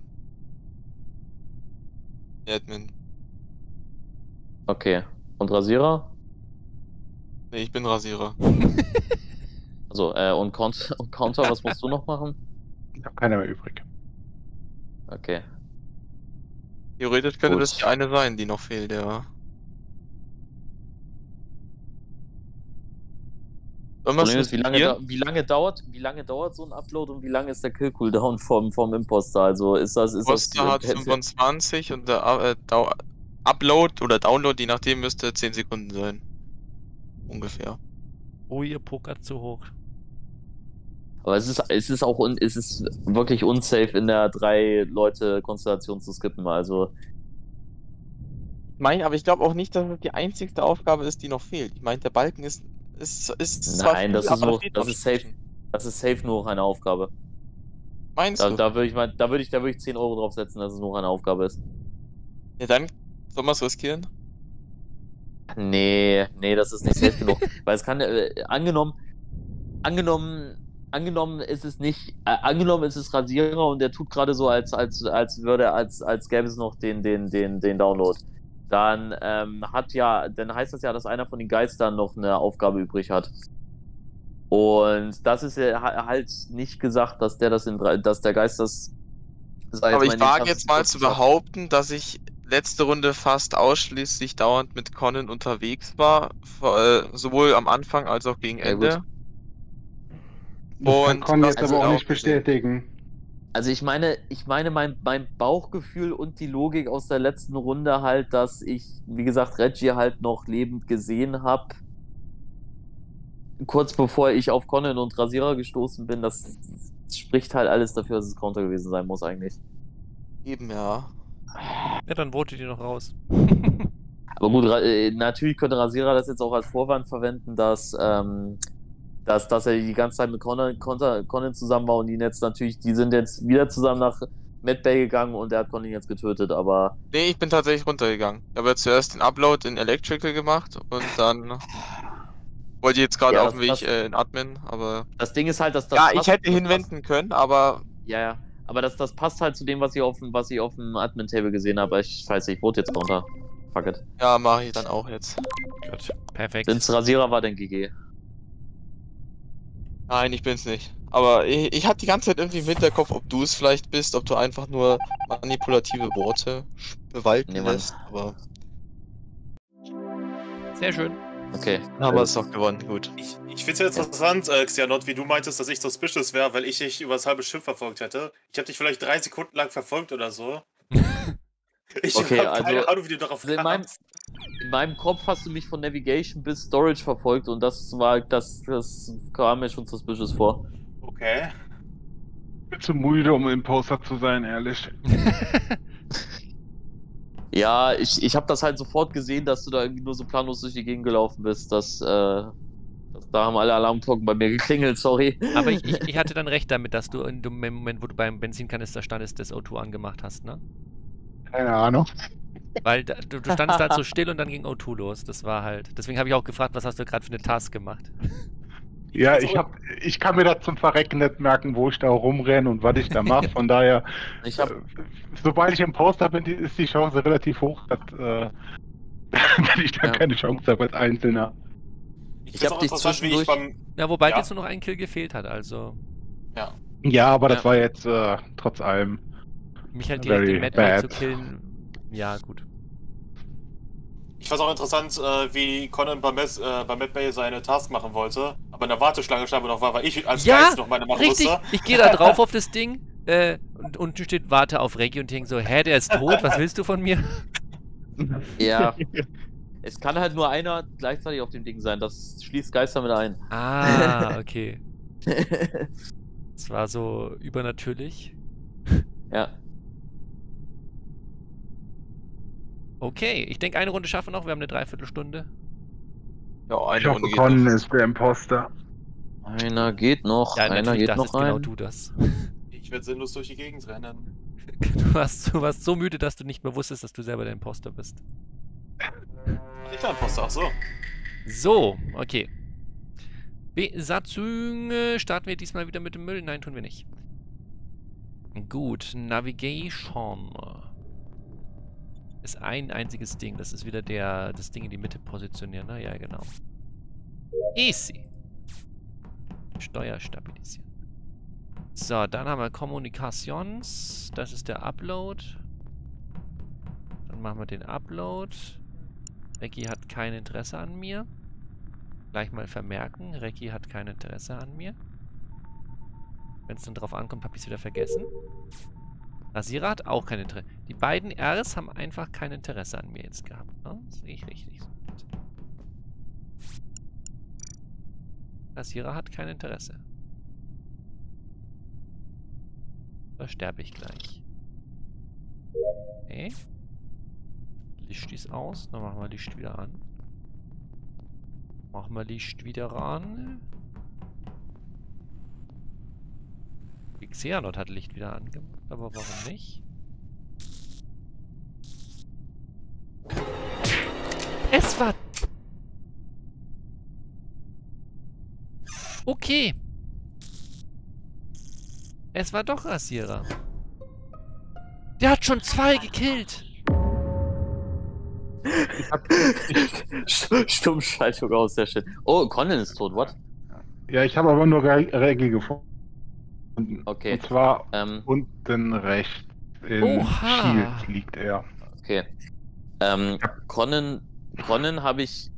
Admin. Okay. Und Rasierer? Nee, ich bin Rasierer. Also, äh, und Counter, und Counter, was musst du noch machen? Ich habe keiner mehr übrig. Okay. Theoretisch könnte Gut. das die eine sein, die noch fehlt, ja. Sollen wir Problem es ist, wie lange, riskieren? da, wie lange dauert, wie lange dauert so ein Upload und wie lange ist der Kill-Cooldown vom, vom Imposter? Also ist das, ist Poster das, hat fünfundzwanzig und der äh, Dau Upload oder Download, je nachdem, müsste zehn Sekunden sein. Ungefähr. Oh, ihr pokert zu hoch. aber es ist, es ist auch, un, es ist wirklich unsafe in der drei Leute Konstellation zu skippen. Also Mein, aber ich glaube auch nicht, dass es die einzigste Aufgabe ist, die noch fehlt. Ich meine, der Balken ist, ist, ist zwar nein, viel, das ist aber nur, steht das noch ist safe, Sprechen. das ist safe nur noch eine Aufgabe. Meinst Da, du? da würde ich mal, da würde ich, da würde ich zehn Euro draufsetzen, dass es nur eine Aufgabe ist. Ja, dann sollen wir es riskieren? Nee, nee, das ist nicht safe genug. Weil es kann, äh, angenommen, angenommen, angenommen ist es nicht, äh, angenommen ist es Rasierer und der tut gerade so, als, als, als würde, als, als gäbe es noch den, den, den, den Download. Dann ähm, hat ja, dann heißt das ja, dass einer von den Geistern noch eine Aufgabe übrig hat. Und das ist ja ha- halt nicht gesagt, dass der das in drei, dass der Geist das. sag Aber jetzt ich mal, in den wage zwanzig jetzt mal zu Sekunden schafft. behaupten, dass ich letzte Runde fast ausschließlich dauernd mit Conan unterwegs war. vor- Äh, sowohl am Anfang als auch gegen Ja, Ende. Das kann Und Conny das jetzt also aber auch auch nicht gesehen. bestätigen. Also ich meine, ich meine, mein, mein Bauchgefühl und die Logik aus der letzten Runde halt, dass ich, wie gesagt, Reggie halt noch lebend gesehen habe. Kurz bevor ich auf Conan und Rasierer gestoßen bin, das spricht halt alles dafür, dass es Counter gewesen sein muss eigentlich. Eben, ja. Ja, dann votet ihr noch raus. Aber gut, Ra- äh, natürlich könnte Rasierer das jetzt auch als Vorwand verwenden, dass, ähm, dass, dass er die ganze Zeit mit Conan, Conan, Conan zusammen war und ihn jetzt natürlich, die sind jetzt wieder zusammen nach Medbay gegangen und er hat Conan jetzt getötet, aber Nee, ich bin tatsächlich runtergegangen. Ich habe ja zuerst den Upload in Electrical gemacht und dann wollte ich jetzt gerade Ja, auf dem das- Weg äh, in Admin, aber. das Ding ist halt, dass das Ja, passt- ich hätte das hinwenden können, aber. Passt, ja, ja, aber das, das passt halt zu dem, was ich auf dem, was ich auf dem Admin-Table gesehen habe. Ich scheiße, ich vote jetzt runter. Fuck it. Ja, mache ich dann auch jetzt. Gut, perfekt. Wenn es Rasierer war, dann G G. Nein, ich bin's nicht. Aber ich, ich hatte die ganze Zeit irgendwie im Hinterkopf, ob du es vielleicht bist, ob du einfach nur manipulative Worte bewalten Nee, Mann. lässt. Aber Sehr schön. Okay. dann haben wir es doch gewonnen. Gut. Ich, ich finde es ja jetzt interessant, äh, Xehanort, wie du meintest, dass ich suspicious wäre, weil ich dich über das halbe Schiff verfolgt hätte. Ich habe dich vielleicht drei Sekunden lang verfolgt oder so. Ich Okay, habe keine also- Ahnung, wie du darauf Also in meinem, kamst. in meinem Kopf hast du mich von Navigation bis Storage verfolgt und das war, das, das kam mir schon suspicious vor. Okay. Ich bin zu müde, um Imposter zu sein, ehrlich. Ja, ich, ich habe das halt sofort gesehen, dass du da irgendwie nur so planlos durch die Gegend gelaufen bist. Das, äh, das, da haben alle Alarmglocken bei mir geklingelt, sorry. Aber ich, ich, ich hatte dann recht damit, dass du in dem Moment, wo du beim Benzinkanister standest, das O zwei angemacht hast, ne? Keine Ahnung. Weil da, du, du standest da so still und dann ging O zwei los. Das war halt. Deswegen habe ich auch gefragt, was hast du gerade für eine Task gemacht? Ja, ich hab, ich kann mir das zum Verrecken nicht merken, wo ich da rumrenne und was ich da mache. Von daher, Ich hab, äh, sobald ich im Poster bin, die- ist die Chance relativ hoch, dass, äh, dass ich da Ja. keine Chance habe als Einzelner. Ich, Ich find's hab auch dich interessant, wie ich zwischendurch- beim. Ja, wobei Ja. jetzt nur noch ein Kill gefehlt hat, also. Ja. Ja, aber das Ja. war jetzt äh, trotz allem. Mich halt direkt Very den Mad Bay zu bad. killen. Ja, gut. Ich fand's auch interessant, äh, wie Conan bei, Mes, äh, bei Mad Bay seine Task machen wollte, aber in der Warteschlange scheinbar noch war, weil ich als Ja, Geist noch meine machen Richtig, musste. ich gehe da drauf auf das Ding äh, und unten steht Warte auf Reggie und denke so, hä, der ist tot, was willst du von mir? ja. Es kann halt nur einer gleichzeitig auf dem Ding sein. Das schließt Geister mit ein. Ah, okay. Das war so übernatürlich. ja. Okay, ich denke, eine Runde schaffen wir noch. Wir haben eine Dreiviertelstunde. Ja, Ich eine hoffe, Runde geht Conan noch. ist der Imposter. Einer geht noch. Ja, einer natürlich geht dachtest noch genau rein. du das. Ich werde sinnlos durch die Gegend rennen. Du warst, du warst so müde, dass du nicht mehr wusstest, dass du selber der Imposter bist. Ich war ein Poster, ach so. So, okay. Besatzung. äh, Starten wir diesmal wieder mit dem Müll? Nein, tun wir nicht. Gut, Navigation. Ist ein einziges Ding. Das ist wieder der, das Ding in die Mitte positionieren, ne? Ja, genau. Easy. Steuer stabilisieren. So, dann haben wir Kommunikations. Das ist der Upload. Dann machen wir den Upload. Recki hat kein Interesse an mir. Gleich mal vermerken. Recki hat kein Interesse an mir. Wenn es dann drauf ankommt, habe ich es wieder vergessen. Rasierer hat auch kein Interesse. Die beiden Rs haben einfach kein Interesse an mir jetzt gehabt. Ne? Das sehe ich richtig. So. Rasierer hat kein Interesse. Da sterbe ich gleich. Okay. Licht ist aus. Dann machen wir Licht wieder an. Machen wir Licht wieder ran. Die Xehanort hat Licht wieder angemacht, aber warum nicht? Es war... Okay. Es war doch Rasierer. Der hat schon zwei gekillt. Stummschaltung aus, sehr schön. Oh, Conan ist tot, what? Ja, ich habe aber nur Re- Reggie gefunden. Okay. Und zwar Ähm, unten rechts in Oha. Shield liegt er. okay. Ähm, Conan, Conan habe ich...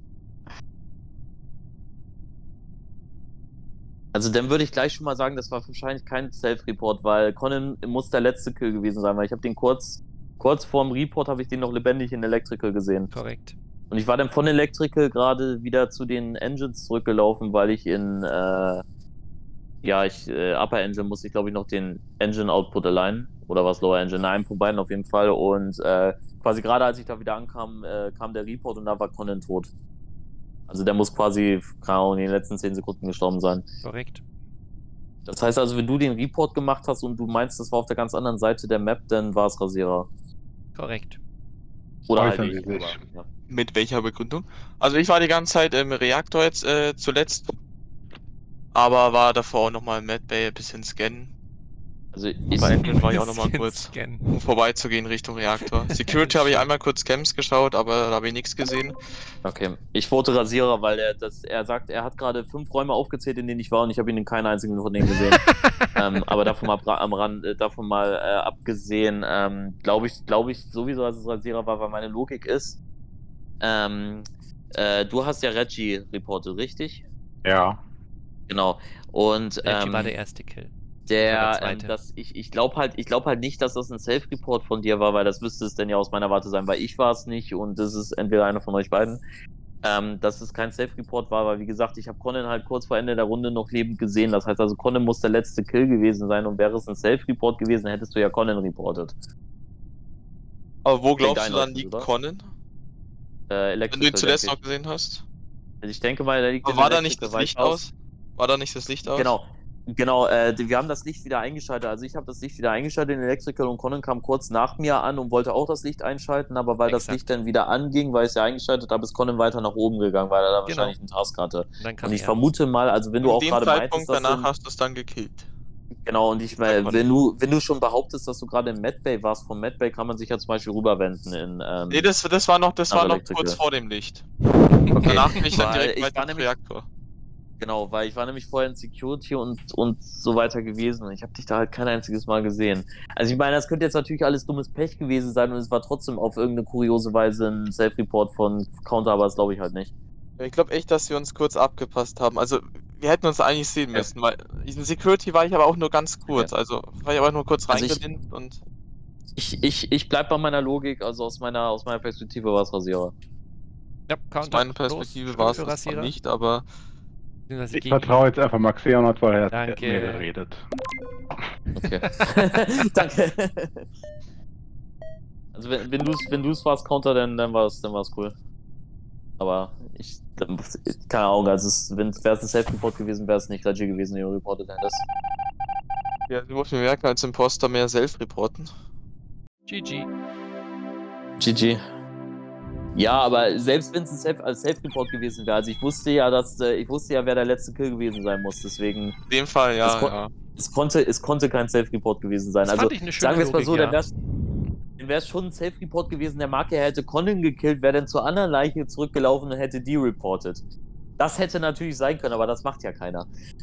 Also dann würde ich gleich schon mal sagen, das war wahrscheinlich kein Self-Report, weil Conan muss der letzte Kill gewesen sein, weil ich habe den kurz, kurz vorm Report habe ich den noch lebendig in Electrical gesehen. Korrekt. Und ich war dann von Electrical gerade wieder zu den Engines zurückgelaufen, weil ich in, äh, ja, ich, äh, Upper Engine musste ich glaube ich noch den Engine Output alignen. Oder was Lower Engine? Nein, von beiden auf jeden Fall. Und äh, quasi gerade als ich da wieder ankam, äh, kam der Report und da war Conan tot. Also der muss quasi, keine Ahnung, in den letzten zehn Sekunden gestorben sein. Korrekt. Das heißt also, wenn du den Report gemacht hast und du meinst, das war auf der ganz anderen Seite der Map, dann war es Rasierer. Korrekt. Oder halt Äußern ich. Sie sich. Aber, ja. Mit welcher Begründung? Also ich war die ganze Zeit im Reaktor jetzt äh, zuletzt. Aber war davor auch nochmal im Mad Bay ein bisschen scannen. Also ich, Bei Engine war ich auch nochmal Bisschen kurz, scannen. um vorbeizugehen Richtung Reaktor. Security habe ich einmal kurz Camps geschaut, aber da habe ich nichts gesehen. okay. Ich vote Rasierer, weil er das, er sagt, er hat gerade fünf Räume aufgezählt, in denen ich war und ich habe ihn in keinen einzigen von denen gesehen. ähm, aber davon mal bra- am Rand, äh, davon mal äh, abgesehen, ähm, glaube ich, glaube ich sowieso, dass es Rasierer war, weil meine Logik ist. Ähm, äh, du hast ja Reggie reportet, richtig? Ja. Genau. Und Reggie ähm, war der erste Kill. Der, Oder der ähm, zweite. das, ich, ich glaube halt, ich glaube halt nicht, dass das ein Self-Report von dir war, weil das müsste es denn ja aus meiner Warte sein, weil ich war es nicht und das ist entweder einer von euch beiden. Ähm, dass es kein Self-Report war, weil wie gesagt, ich habe Conan halt kurz vor Ende der Runde noch lebend gesehen. Das heißt also, Conan muss der letzte Kill gewesen sein und wäre es ein Self-Report gewesen, hättest du ja Conan reportet. Aber wo glaubst denke, du dann einleuchtend, liegt oder? Conan? Äh, Wenn du Electrical, ihn zuletzt denke noch gesehen hast? ich. Ich denke mal, der liegt Aber in war da nicht Electrical, das weil Licht ich aus- aus? War da nicht das Licht aus? Genau. Genau, äh, wir haben das Licht wieder eingeschaltet. Also ich habe das Licht wieder eingeschaltet in Electrical und Conan kam kurz nach mir an und wollte auch das Licht einschalten, aber weil Exakt. das Licht dann wieder anging, weil ich es ja eingeschaltet habe, ist Conan weiter nach oben gegangen, weil er da genau. wahrscheinlich einen Task hatte. Und, und ich er. vermute mal, also wenn du auch gerade meintest, dass danach hast du es dann gekillt. Genau, und ich meine, wenn du, wenn du schon behauptest, dass du gerade im Medbay warst, vom Medbay kann man sich ja zum Beispiel rüberwenden in. Ähm, nee, das, das war noch, das war noch kurz vor dem Licht. Okay. Danach bin ich dann direkt weiter zum Reaktor. Genau, weil ich war nämlich vorher in Security und, und so weiter gewesen und ich habe dich da halt kein einziges Mal gesehen. Also ich meine, das könnte jetzt natürlich alles dummes Pech gewesen sein und es war trotzdem auf irgendeine kuriose Weise ein Self-Report von Counter, aber das glaube ich halt nicht. Ich glaube echt, dass wir uns kurz abgepasst haben. Also wir hätten uns eigentlich sehen müssen, ja. weil in Security war ich aber auch nur ganz kurz. Okay. Also war ich aber nur kurz also reingelinnt und... Ich, ich, ich bleib bei meiner Logik, also aus meiner, aus meiner Perspektive war es Rasierer. Ja, aus meiner Perspektive war es das nicht, aber... Ich vertraue jetzt einfach mal Xehanort, weil er hat mit mir geredet. Okay. Danke. Also wenn, wenn du es wenn warst, Counter, dann, dann war es dann war's cool. Aber ich, keine Ahnung, also wäre es ein Self-Report gewesen, wäre es nicht Reggie gewesen, der reportet hättest. Ja, du musst mir merken, als Imposter mehr Self-Reporten. G G. G G. Ja, aber selbst wenn es ein Self, als Self-Report gewesen wäre, also ich wusste ja, dass äh, ich wusste ja, wer der letzte Kill gewesen sein muss, deswegen. In dem Fall, ja. Es, kon ja. es, konnte, es konnte kein Self-Report gewesen sein. Das also sagen wir es mal so, ja. dann wäre es schon ein Self-Report gewesen, der Marke hätte Conan gekillt, wäre dann zur anderen Leiche zurückgelaufen und hätte die reportet. Das hätte natürlich sein können, aber das macht ja keiner.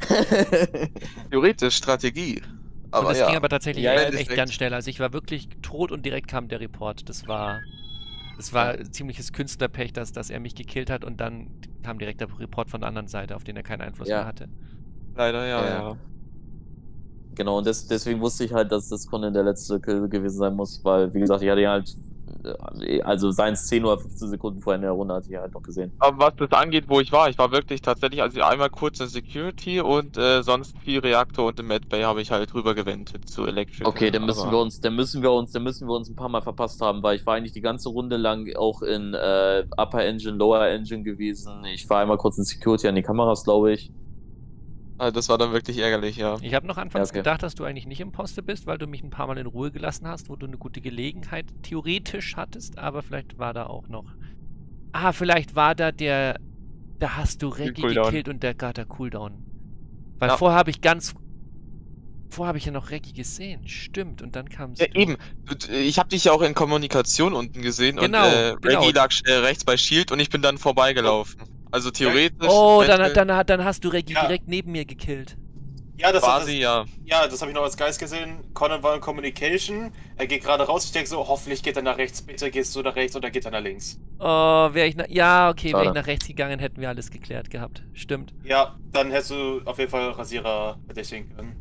Theoretisch Strategie. Aber und das ja. ging aber tatsächlich ja, echt, echt ganz schnell. Also ich war wirklich tot und direkt kam der Report. Das war. Es war ja. ziemliches Künstlerpech, dass, dass er mich gekillt hat und dann kam direkt der Report von der anderen Seite, auf den er keinen Einfluss ja. mehr hatte. Leider, ja, ja. ja. Genau, und des, deswegen wusste ich halt, dass das Conan der letzte Kill gewesen sein muss, weil, wie gesagt, ich hatte ihn halt, also seien es zehn oder fünfzehn Sekunden vorher in der Runde, hatte ich halt noch gesehen. Aber was das angeht, wo ich war, ich war wirklich tatsächlich, also einmal kurz in Security und äh, sonst viel Reaktor und im Medbay habe ich halt rübergewendet zu Electric. Okay, dann müssen wir uns, dann müssen wir uns, dann müssen wir uns ein paar Mal verpasst haben, weil ich war eigentlich die ganze Runde lang auch in äh, Upper Engine, Lower Engine gewesen. Ich war einmal kurz in Security an die Kameras, glaube ich. Also das war dann wirklich ärgerlich, ja. Ich habe noch anfangs ja, okay. gedacht, dass du eigentlich nicht Imposter bist, weil du mich ein paar Mal in Ruhe gelassen hast, wo du eine gute Gelegenheit theoretisch hattest, aber vielleicht war da auch noch... Ah, vielleicht war da der... Da hast du Reggie gekillt und der gab der Cooldown. Weil ja. vorher habe ich ganz... Vorher habe ich ja noch Reggie gesehen, stimmt, und dann kam es... Ja, eben. Ich habe dich ja auch in Kommunikation unten gesehen genau, und äh, genau. Reggie lag äh, rechts bei Shield und ich bin dann vorbeigelaufen. Also theoretisch... Oh, dann, dann, dann hast du Reggie ja. direkt neben mir gekillt. Ja, das quasi, das, ja. Ja, das habe ich noch als Geist gesehen. Conan war in Communication. Er geht gerade raus. Ich denke so, hoffentlich geht er nach rechts. Bitte gehst du nach rechts oder geht er nach links. Oh, wäre ich nach... Ja, okay, wäre ich nach rechts gegangen, hätten wir alles geklärt gehabt. Stimmt. Ja, dann hättest du auf jeden Fall Rasierer verdächtigen können.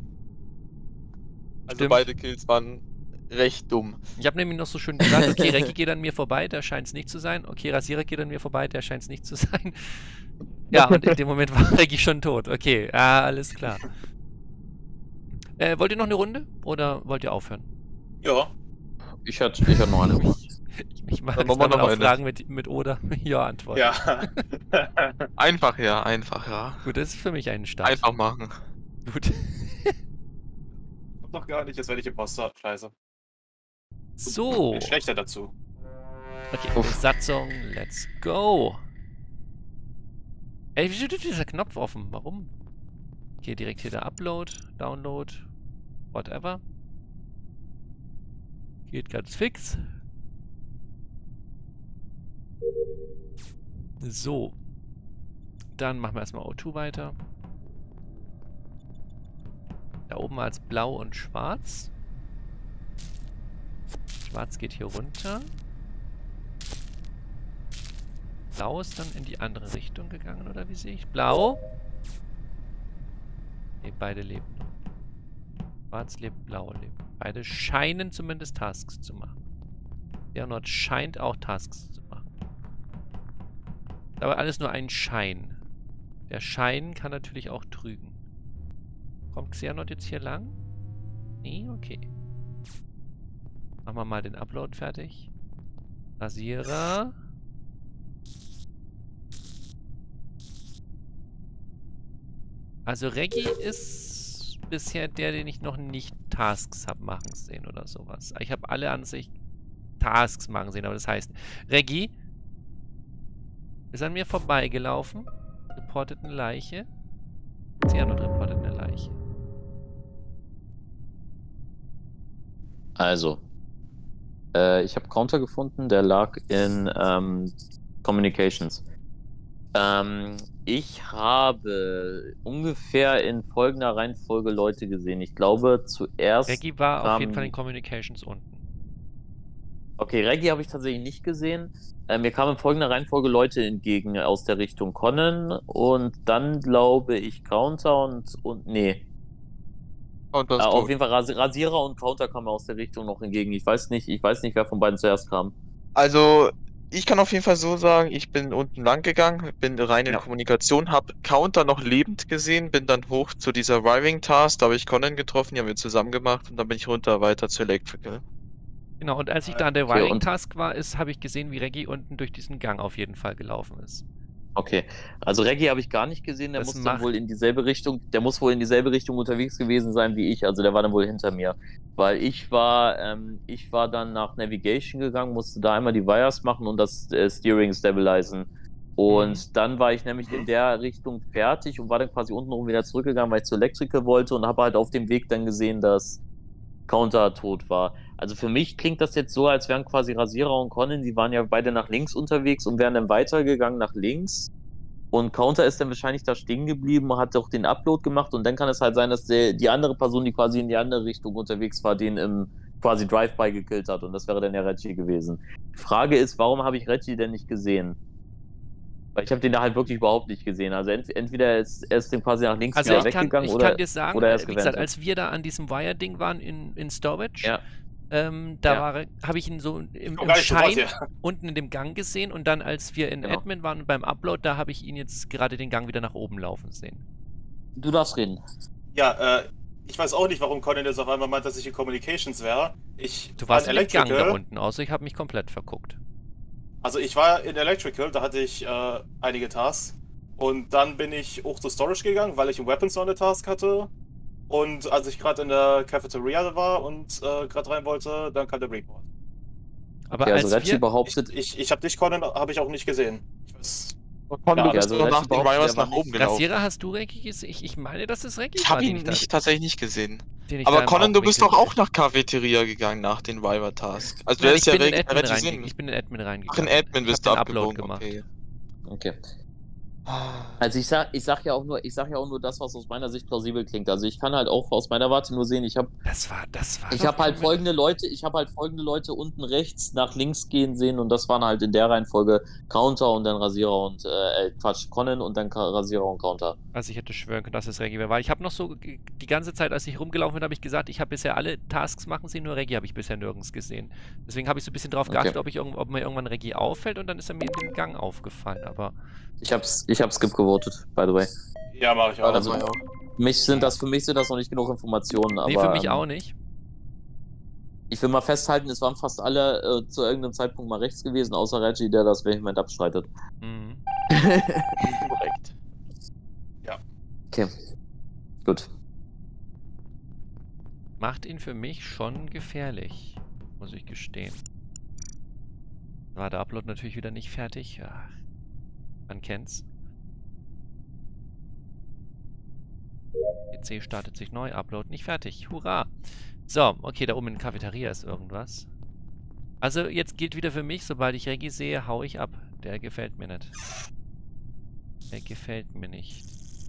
Also Stimmt. beide Kills waren recht dumm. Ich habe nämlich noch so schön gesagt, okay, Reggie geht an mir vorbei, der scheint es nicht zu sein. Okay, Rasierer geht an mir vorbei, der scheint es nicht zu sein. Ja, und in dem Moment war Reggie schon tot. Okay, ah, alles klar. Äh, wollt ihr noch eine Runde? Oder wollt ihr aufhören? Ja. Ich hätte ich hätt noch eine. Ich, ich mache jetzt mal auf Fragen mit, mit oder ja antworten. Ja. Einfach ja, einfach ja. Gut, das ist für mich ein Start. Einfach machen. Gut. Noch gar nicht, jetzt werde ich Imposter. Scheiße. So. Ich bin schlechter dazu. Okay, Besatzung, let's go. Ey, wieso tut dieser Knopf offen? Warum? Okay, direkt hier der Upload, Download, whatever. Geht ganz fix. So. Dann machen wir erstmal O zwei weiter. Da oben als blau und schwarz. Schwarz geht hier runter. Blau ist dann in die andere Richtung gegangen, oder wie sehe ich? Blau. Ne, beide leben. Schwarz lebt, blau lebt. Beide scheinen zumindest Tasks zu machen. Der Nord scheint auch Tasks zu machen. Aber alles nur ein Schein. Der Schein kann natürlich auch trügen. Kommt Xehanort jetzt hier lang? Nee, okay. Machen wir mal den Upload fertig. Rasierer. Also Reggie ist bisher der, den ich noch nicht Tasks habe machen sehen oder sowas. Ich habe alle an sich Tasks machen sehen, aber das heißt, Reggie ist an mir vorbeigelaufen, reportet eine Leiche. Xehanort reportet eine Leiche. Also, äh, ich habe Counter gefunden, der lag in ähm, Communications. Ähm, ich habe ungefähr in folgender Reihenfolge Leute gesehen. Ich glaube, zuerst. Reggie war kam... auf jeden Fall in Communications unten. Okay, Reggie habe ich tatsächlich nicht gesehen. Äh, mir kamen in folgender Reihenfolge Leute entgegen aus der Richtung Conan und dann glaube ich Counter und. und nee. Und das Äh, auf tot. jeden Fall Ras Rasierer und Counter kamen aus der Richtung noch entgegen. Ich weiß nicht, ich weiß nicht, wer von beiden zuerst kam. Also, ich kann auf jeden Fall so sagen, ich bin unten lang gegangen, bin rein in Ja. Kommunikation, habe Counter noch lebend gesehen, bin dann hoch zu dieser Riving Task, da habe ich Conan getroffen, die haben wir zusammen gemacht und dann bin ich runter weiter zu Electrical. Genau, und als ich da an der Okay, Wiring und- Task war, ist, habe ich gesehen, wie Reggie unten durch diesen Gang auf jeden Fall gelaufen ist. Okay, also Reggie habe ich gar nicht gesehen, der Das muss dann macht- wohl in dieselbe Richtung, der muss wohl in dieselbe Richtung unterwegs gewesen sein wie ich, also der war dann wohl hinter mir. Weil ich war, ähm, ich war dann nach Navigation gegangen, musste da einmal die Wires machen und das äh, Steering stabilizen. Und Mhm. dann war ich nämlich in der Richtung fertig und war dann quasi unten rum wieder zurückgegangen, weil ich zu Electrical wollte und habe halt auf dem Weg dann gesehen, dass Counter tot war. Also für mich klingt das jetzt so, als wären quasi Rasierer und Conan, die waren ja beide nach links unterwegs und wären dann weitergegangen nach links. Und Counter ist dann wahrscheinlich da stehen geblieben, hat auch den Upload gemacht und dann kann es halt sein, dass der, die andere Person, die quasi in die andere Richtung unterwegs war, den im quasi Drive-By gekillt hat und das wäre dann der Reggie gewesen. Die Frage ist, warum habe ich Reggie denn nicht gesehen? Weil ich habe den da halt wirklich überhaupt nicht gesehen. Also ent entweder er ist, er ist dem quasi nach links Also wieder ich kann, weggegangen ich oder, kann dir sagen, oder er äh, ist wie gesagt, gewendet. als wir da an diesem Wire-Ding waren in, in Storage, Ja. ähm, da Ja. war habe ich ihn so im, Oh, im gar nicht so weit, Schein ja. unten in dem Gang gesehen und dann, als wir in Genau. Admin waren und beim Upload, da habe ich ihn jetzt gerade den Gang wieder nach oben laufen sehen. Du darfst reden. Ja, äh, ich weiß auch nicht, warum Conan jetzt auf einmal meint, dass ich in Communications wäre. Ich Du war warst in dem Gang da Electrical. unten, außer ich habe mich komplett verguckt. Also ich war in Electrical, da hatte ich äh, einige Tasks. Und dann bin ich hoch zu Storage gegangen, weil ich im Weapons noch eine Task hatte. Und als ich gerade in der Cafeteria war und äh, gerade rein wollte, dann kam der Report. Aber Okay, also als Reggie wir, behauptet, Ich, ich, ich habe dich, Conan, habe ich auch nicht gesehen. Ich weiß. Conan, Ja, du bist also doch Reggie nach den behauptet, Wires der war nach oben nicht- gelaufen. Rasierer, hast du Reggie gesehen? Ich, ich meine, das ist Reggie. Ich war, habe den ihn da- nicht, tatsächlich nicht gesehen. den ich da Aber im Conan, du bist doch Augenwinkel auch nach Cafeteria gegangen nach den Wire Task. Also Nein, der ich ist ja bin in Reggie Admin Reggie reingegangen. Sinn. Ich bin in Admin Ach, reingegangen. in Admin Ich bist hab du den Upload abgebogen, gemacht. okay. okay. Also ich sag, ich sag ja auch nur, ich sag ja auch nur das, was aus meiner Sicht plausibel klingt. Also ich kann halt auch aus meiner Warte nur sehen, ich habe Das war, das war. ich doch habe halt Conan. folgende Leute, ich habe halt folgende Leute unten rechts nach links gehen sehen und das waren halt in der Reihenfolge Counter und dann Rasierer und äh, Quatsch, Conan und dann Ka- Rasierer und Counter. Also ich hätte schwören können, dass es Reggie wäre. Weil ich habe noch so g- die ganze Zeit, als ich rumgelaufen bin, habe ich gesagt, ich habe bisher alle Tasks machen sehen, nur Reggie habe ich bisher nirgends gesehen. Deswegen habe ich so ein bisschen drauf Okay. geachtet, ob, ich irgend, ob mir irgendwann Reggie auffällt und dann ist er mir in dem Gang aufgefallen. Aber Ich hab's, ich hab Skip gewotet, by the way. Ja, mache ich auch. Also- Also, ja. Mich sind das, für mich sind das noch nicht genug Informationen, aber nee, für mich ähm, auch nicht. ich will mal festhalten, es waren fast alle äh, zu irgendeinem Zeitpunkt mal rechts gewesen, außer Reggie, der das vehement abstreitet. Mhm. korrekt. Okay, gut. Macht ihn für mich schon gefährlich, muss ich gestehen. War der Upload natürlich wieder nicht fertig. Ach, man kennt's. P C startet sich neu, Upload nicht fertig. Hurra! So, okay, da oben in der Cafeteria ist irgendwas. Also jetzt gilt wieder für mich, sobald ich Reggie sehe, hau ich ab. Der gefällt mir nicht. Der gefällt mir nicht.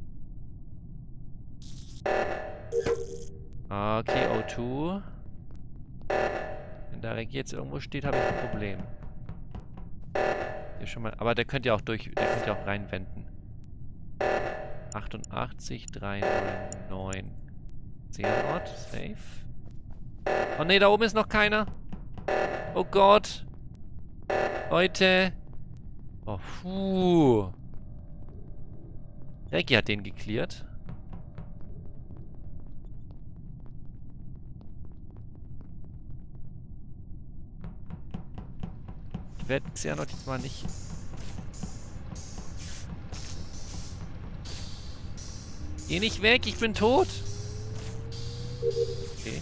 Okay, O zwei. Wenn da Reggie jetzt irgendwo steht, habe ich ein Problem. Hier schon mal, aber der könnte ja auch durch, der könnte ja auch reinwenden. achtundachtzig, drei neun neun. Xehanort, safe. Oh ne, da oben ist noch keiner. Oh Gott. Leute. Oh, puh. Reggie hat den geklärt. Ich werde Xehanort jetzt mal nicht... Geh nicht weg, ich bin tot. Okay.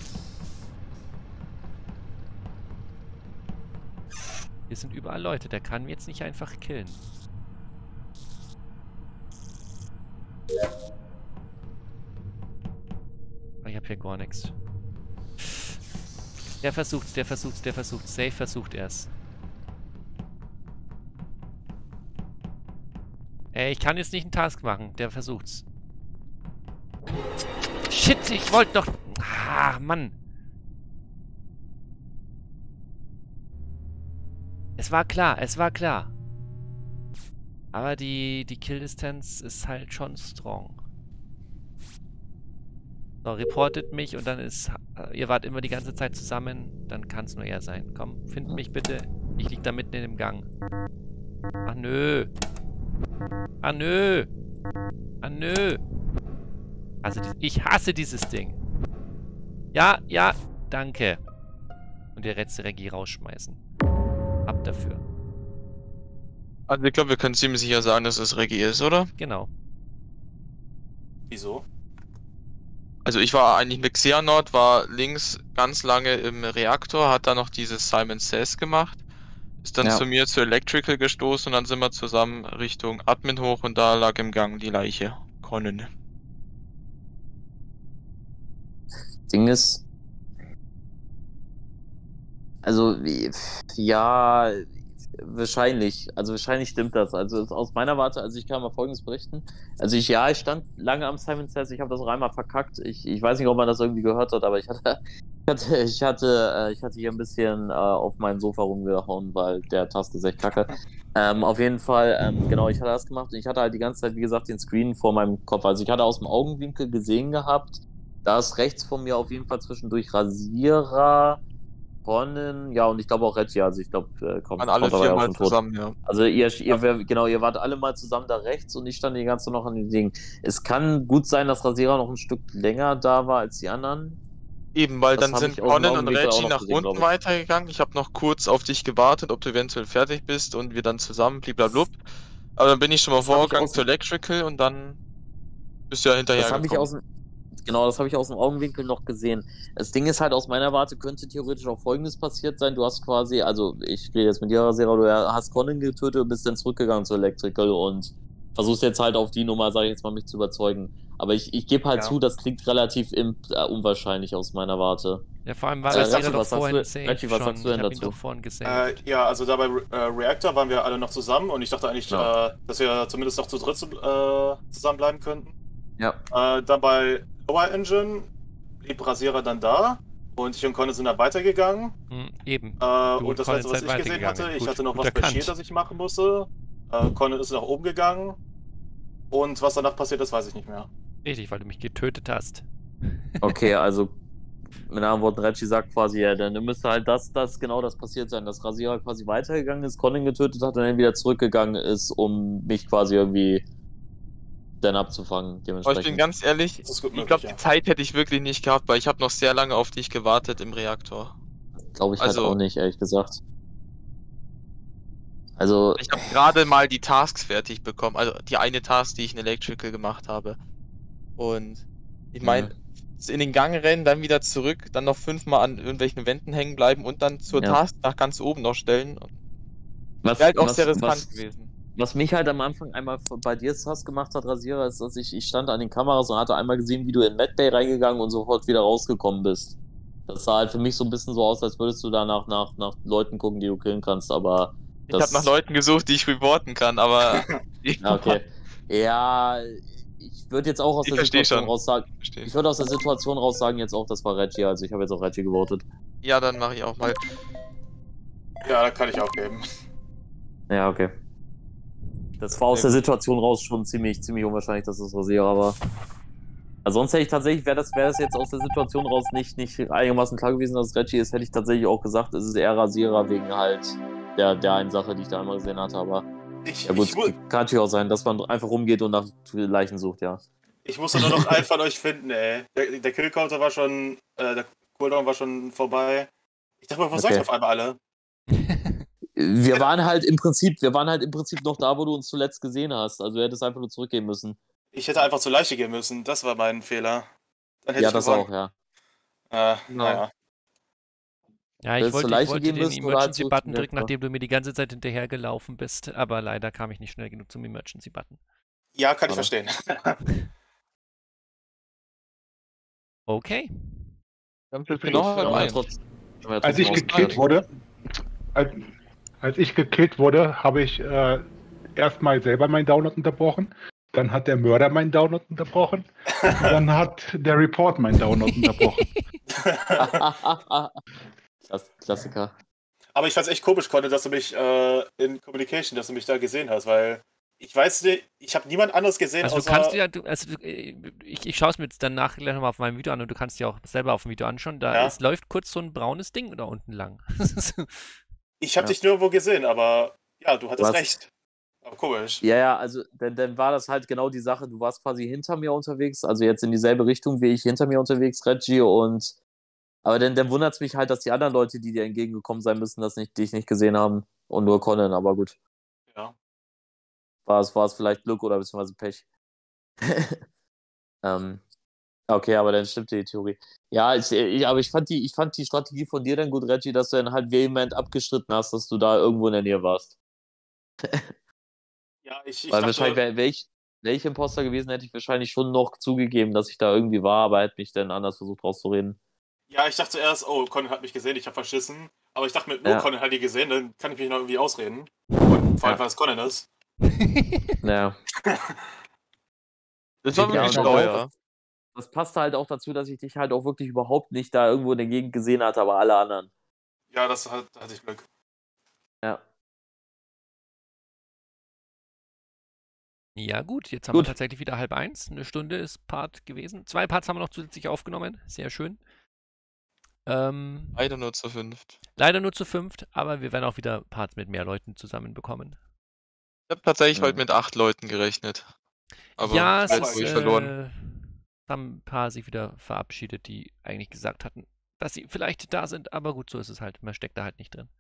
Hier sind überall Leute, der kann jetzt nicht einfach killen. Ich hab hier gar nichts. Der versucht's, der versucht's, der versucht's. Safe versucht er's. Ey, ich kann jetzt nicht einen Task machen. Der versucht's. Shit, ich wollte doch... Ah, Mann. Es war klar, es war klar. Aber die, die Kill-Distanz ist halt schon strong. So, reportet mich und dann ist... Ihr wart immer die ganze Zeit zusammen. Dann kann es nur er sein. Komm, find mich bitte. Ich lieg da mitten in dem Gang. Ach nö. Ah nö. Ah nö. Also ich hasse dieses Ding. Ja, ja, danke. Und der letzte Regie rausschmeißen. Ab dafür. Also ich glaube, wir können ziemlich sicher sagen, dass es Regie ist, oder? Genau. Wieso? Also ich war eigentlich mit Xehanort, war links ganz lange im Reaktor, hat dann noch dieses Simon Says gemacht, ist dann Ja. zu mir zu Electrical gestoßen und dann sind wir zusammen Richtung Admin hoch und da lag im Gang die Leiche. Conan. Ding ist, also wie- ja, wahrscheinlich, also wahrscheinlich stimmt das. Also aus meiner Warte, also ich kann mal Folgendes berichten. Also ich, ja, ich stand lange am Simon Says, ich habe das auch einmal verkackt. Ich, ich weiß nicht, ob man das irgendwie gehört hat, aber ich hatte, ich hatte, ich hatte, äh, ich hatte hier ein bisschen äh, auf meinem Sofa rumgehauen, weil der Task ist echt kacke. Ähm, auf jeden Fall, ähm, genau, ich hatte das gemacht und ich hatte halt die ganze Zeit, wie gesagt, den Screen vor meinem Kopf. Also ich hatte aus dem Augenwinkel gesehen gehabt, da ist rechts von mir auf jeden Fall zwischendurch Rasierer, Conan, ja, und ich glaube auch Reggie, also ich glaube, äh, kommt Waren alle kommt aber ja auch viermal schon tot. zusammen, ja. Also ihr, ihr wär, genau, ihr wart alle mal zusammen da rechts und ich stand die ganze Zeit noch an den Dingen. Es kann gut sein, dass Rasierer noch ein Stück länger da war als die anderen. Eben, weil Das dann hab sind ich aus dem Conan und Augenwinkel auch Reggie noch nach gesehen, glaub unten ich. weitergegangen. Ich habe noch kurz auf dich gewartet, ob du eventuell fertig bist und wir dann zusammen bliblablub. Aber dann bin ich schon mal Das hab ich vorgegangen aus zu dem- Electrical und dann bist du ja hinterher Das habe ich gekommen. aus dem, genau, das habe ich aus dem Augenwinkel noch gesehen. Das Ding ist halt, aus meiner Warte könnte theoretisch auch Folgendes passiert sein. Du hast quasi, also ich rede jetzt mit dir, Rasierer, du hast Conan getötet und bist dann zurückgegangen zu Electrical und versuchst jetzt halt auf die Nummer, sage ich jetzt mal, mich zu überzeugen. Aber ich, ich gebe halt Ja. zu, das klingt relativ im, äh, unwahrscheinlich aus meiner Warte. Ja, vor allem war Äh, Rasierer Reggie, doch was sagst vorhin du- safe Reggie, was schon. sagst du Ich denn hab ihn dazu? doch vorhin gesaved. Äh, ja, also da bei Re äh, Reactor waren wir alle noch zusammen und ich dachte eigentlich, Ja. äh, dass wir zumindest noch zu dritt äh, zusammenbleiben könnten. Ja. Äh, dann bei Lower Engine blieb Rasierer dann da und ich und Conne sind dann weitergegangen. Hm, eben. Äh, Du und das Conne letzte, was seid ich gesehen weitergegangen. hatte, ich Gut- hatte noch gut was bei erkannt. Shield, das ich machen musste. Äh, Conne ist nach oben gegangen. Und was danach passiert ist, weiß ich nicht mehr. Richtig, weil du mich getötet hast. Okay, also mit anderen Worten, Reggie sagt quasi, ja, dann müsste halt das, das, genau das passiert sein, dass Rasierer quasi weitergegangen ist, Conan getötet hat und dann wieder zurückgegangen ist, um mich quasi irgendwie dann abzufangen, Aber ich dementsprechend. bin ganz ehrlich, Das ist gut ich möglich, glaube, ja. die Zeit hätte ich wirklich nicht gehabt, weil ich habe noch sehr lange auf dich gewartet im Reaktor. Glaube ich also- halt auch nicht, ehrlich gesagt. Also, Ich habe gerade mal die Tasks fertig bekommen, also die eine Task, die ich in Electrical gemacht habe. Und ich meine, in den Gang rennen, dann wieder zurück, dann noch fünfmal an irgendwelchen Wänden hängen bleiben und dann zur Ja. Task nach ganz oben noch stellen. was, Wäre halt auch was, sehr riskant was, gewesen. was mich halt am Anfang einmal bei dir Sass gemacht hat, Rasierer, ist, dass ich, ich stand an den Kameras und hatte einmal gesehen, wie du in Medbay reingegangen und sofort wieder rausgekommen bist. Das sah halt für mich so ein bisschen so aus, als würdest du danach nach, nach Leuten gucken, die du killen kannst, aber Ich habe nach Leuten gesucht, die ich reporten kann, aber Ja, okay. Ja, ich würde jetzt auch aus Ich der versteh Situation schon. raus sagen, Verstehe. ich würde aus der Situation raus sagen jetzt auch, das war Reggie, also ich habe jetzt auch Reggie gewotet. Ja, dann mache ich auch mal. Ja, da kann ich auch geben. Ja, okay. Das war aus der Situation raus schon ziemlich, ziemlich unwahrscheinlich, dass es Rasierer war. Also sonst hätte ich tatsächlich, wäre das, wäre das jetzt aus der Situation raus nicht, nicht einigermaßen klar gewesen, dass es Reggie ist, hätte ich tatsächlich auch gesagt, es ist eher Rasierer wegen halt der, der einen Sache, die ich da einmal gesehen hatte, aber Ich, ja gut, ich, mu kann natürlich auch sein, dass man einfach rumgeht und nach Leichen sucht, ja. ich musste nur noch einen von euch finden, ey. Der, der Killcounter war schon, äh, der Cooldown war schon vorbei. Ich dachte, wo seid Okay. ihr auf einmal alle? Wir waren halt im Prinzip, wir waren halt im Prinzip noch da, wo du uns zuletzt gesehen hast. Also du hättest einfach nur zurückgehen müssen. Ich hätte einfach zur Leiche gehen müssen. Das war mein Fehler. Dann hätte Ja, ich das gewonnen. auch, ja. Äh, Genau. naja. Ja, ich Willst du wollte, ich Leiche wollte gehen den müssen oder halt zurück Emergency-Button zum drücken, Reaktor? nachdem du mir die ganze Zeit hinterhergelaufen bist, aber leider kam ich nicht schnell genug zum Emergency-Button. Ja, kann ich Schade. verstehen. Okay. Wir haben jetzt Gut, genau halb Haben wir eins. trotz- haben wir Als ich trotzdem gekillt ausgezahlt. wurde, als, als ich gekillt wurde, habe ich äh, erstmal selber meinen Download unterbrochen. Dann hat der Mörder meinen Download unterbrochen. Und dann hat der Report meinen Download unterbrochen. Klass Klassiker. Aber ich fand's echt komisch, Conny, dass du mich äh, in Communication, dass du mich da gesehen hast, weil ich weiß nicht, ich habe niemand anderes gesehen, Also du außer... kannst dir, du, also du, ich, ich schaue es mir jetzt danach gleich nochmal auf meinem Video an und du kannst dir auch selber auf dem Video anschauen, da Ja. es läuft kurz so ein braunes Ding da unten lang. Ich habe Ja. dich nirgendwo gesehen, aber ja, du hattest Was? recht. Aber komisch. Ja, ja, also dann, dann war das halt genau die Sache, du warst quasi hinter mir unterwegs, also jetzt in dieselbe Richtung wie ich hinter mir unterwegs, Reggie, und aber dann, dann wundert es mich halt, dass die anderen Leute, die dir entgegengekommen sein müssen, das nicht, dich nicht gesehen haben und nur Conan, aber gut. Ja. War es, war es vielleicht Glück oder beziehungsweise Pech. ähm, okay, aber dann stimmt die Theorie. Ja, ich, ich, aber ich fand, die, ich fand die Strategie von dir dann gut, Reggie, dass du dann halt vehement abgestritten hast, dass du da irgendwo in der Nähe warst. Ja, ich, ich Weil dachte... wahrscheinlich, wäre wär ich, wär ich Imposter gewesen, hätte ich wahrscheinlich schon noch zugegeben, dass ich da irgendwie war, aber hätte mich dann anders versucht rauszureden. Ja, ich dachte zuerst, oh, Conan hat mich gesehen, ich habe verschissen. Aber ich dachte mir, nur Ja. Conan hat die gesehen, dann kann ich mich noch irgendwie ausreden. Und vor allem, Ja. weil es Conan ist. Naja. Das war Ja, wirklich und schlau, auch- ja. Das passte halt auch dazu, dass ich dich halt auch wirklich überhaupt nicht da irgendwo in der Gegend gesehen hatte, aber alle anderen. Ja, das hat, da hatte ich Glück. Ja. Ja gut, jetzt haben Gut. wir tatsächlich wieder halb eins. Eine Stunde ist Part gewesen. Zwei Parts haben wir noch zusätzlich aufgenommen. Sehr schön. Ähm, Leider nur zu fünft. leider nur zu fünft, aber wir werden auch wieder Parts mit mehr Leuten zusammenbekommen. Ich habe tatsächlich Mhm. heute mit acht Leuten gerechnet. Aber ja, es jetzt ist, wo ich äh, verloren. haben ein paar sich wieder verabschiedet, die eigentlich gesagt hatten, dass sie vielleicht da sind, aber gut, so ist es halt. Man steckt da halt nicht drin.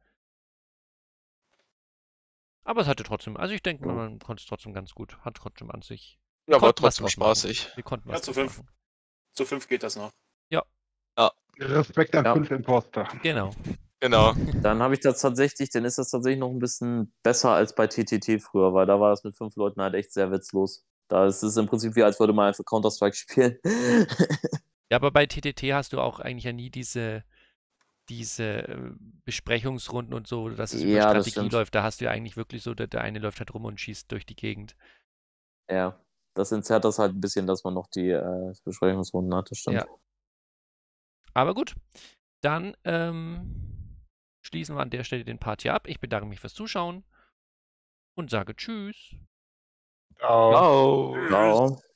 Aber es hatte trotzdem, also ich denke, Ja. man konnte es trotzdem ganz gut. Hat trotzdem an sich. Ja, war konnten was trotzdem draus machen. spaßig. Wir konnten Ja, was zu draus fünf. machen. Zu fünf geht das noch. Respekt an Ja. fünf Imposter. Genau. Genau. Dann habe ich das tatsächlich, dann ist das tatsächlich noch ein bisschen besser als bei T T T früher, weil da war das mit fünf Leuten halt echt sehr witzlos. Da ist es im Prinzip wie, als würde man einfach Counter-Strike spielen. Ja, aber bei T T T hast du auch eigentlich ja nie diese, diese äh, Besprechungsrunden und so, dass es über Ja, das Strategie stimmt. läuft. Da hast du ja eigentlich wirklich so, der, der eine läuft halt rum und schießt durch die Gegend. Ja, das entzerrt das halt ein bisschen, dass man noch die äh, Besprechungsrunden hat, das stimmt. Ja. Aber gut, dann ähm, schließen wir an der Stelle den Part hier ab. Ich bedanke mich fürs Zuschauen und sage Tschüss. Ciao. Ciao. Ciao.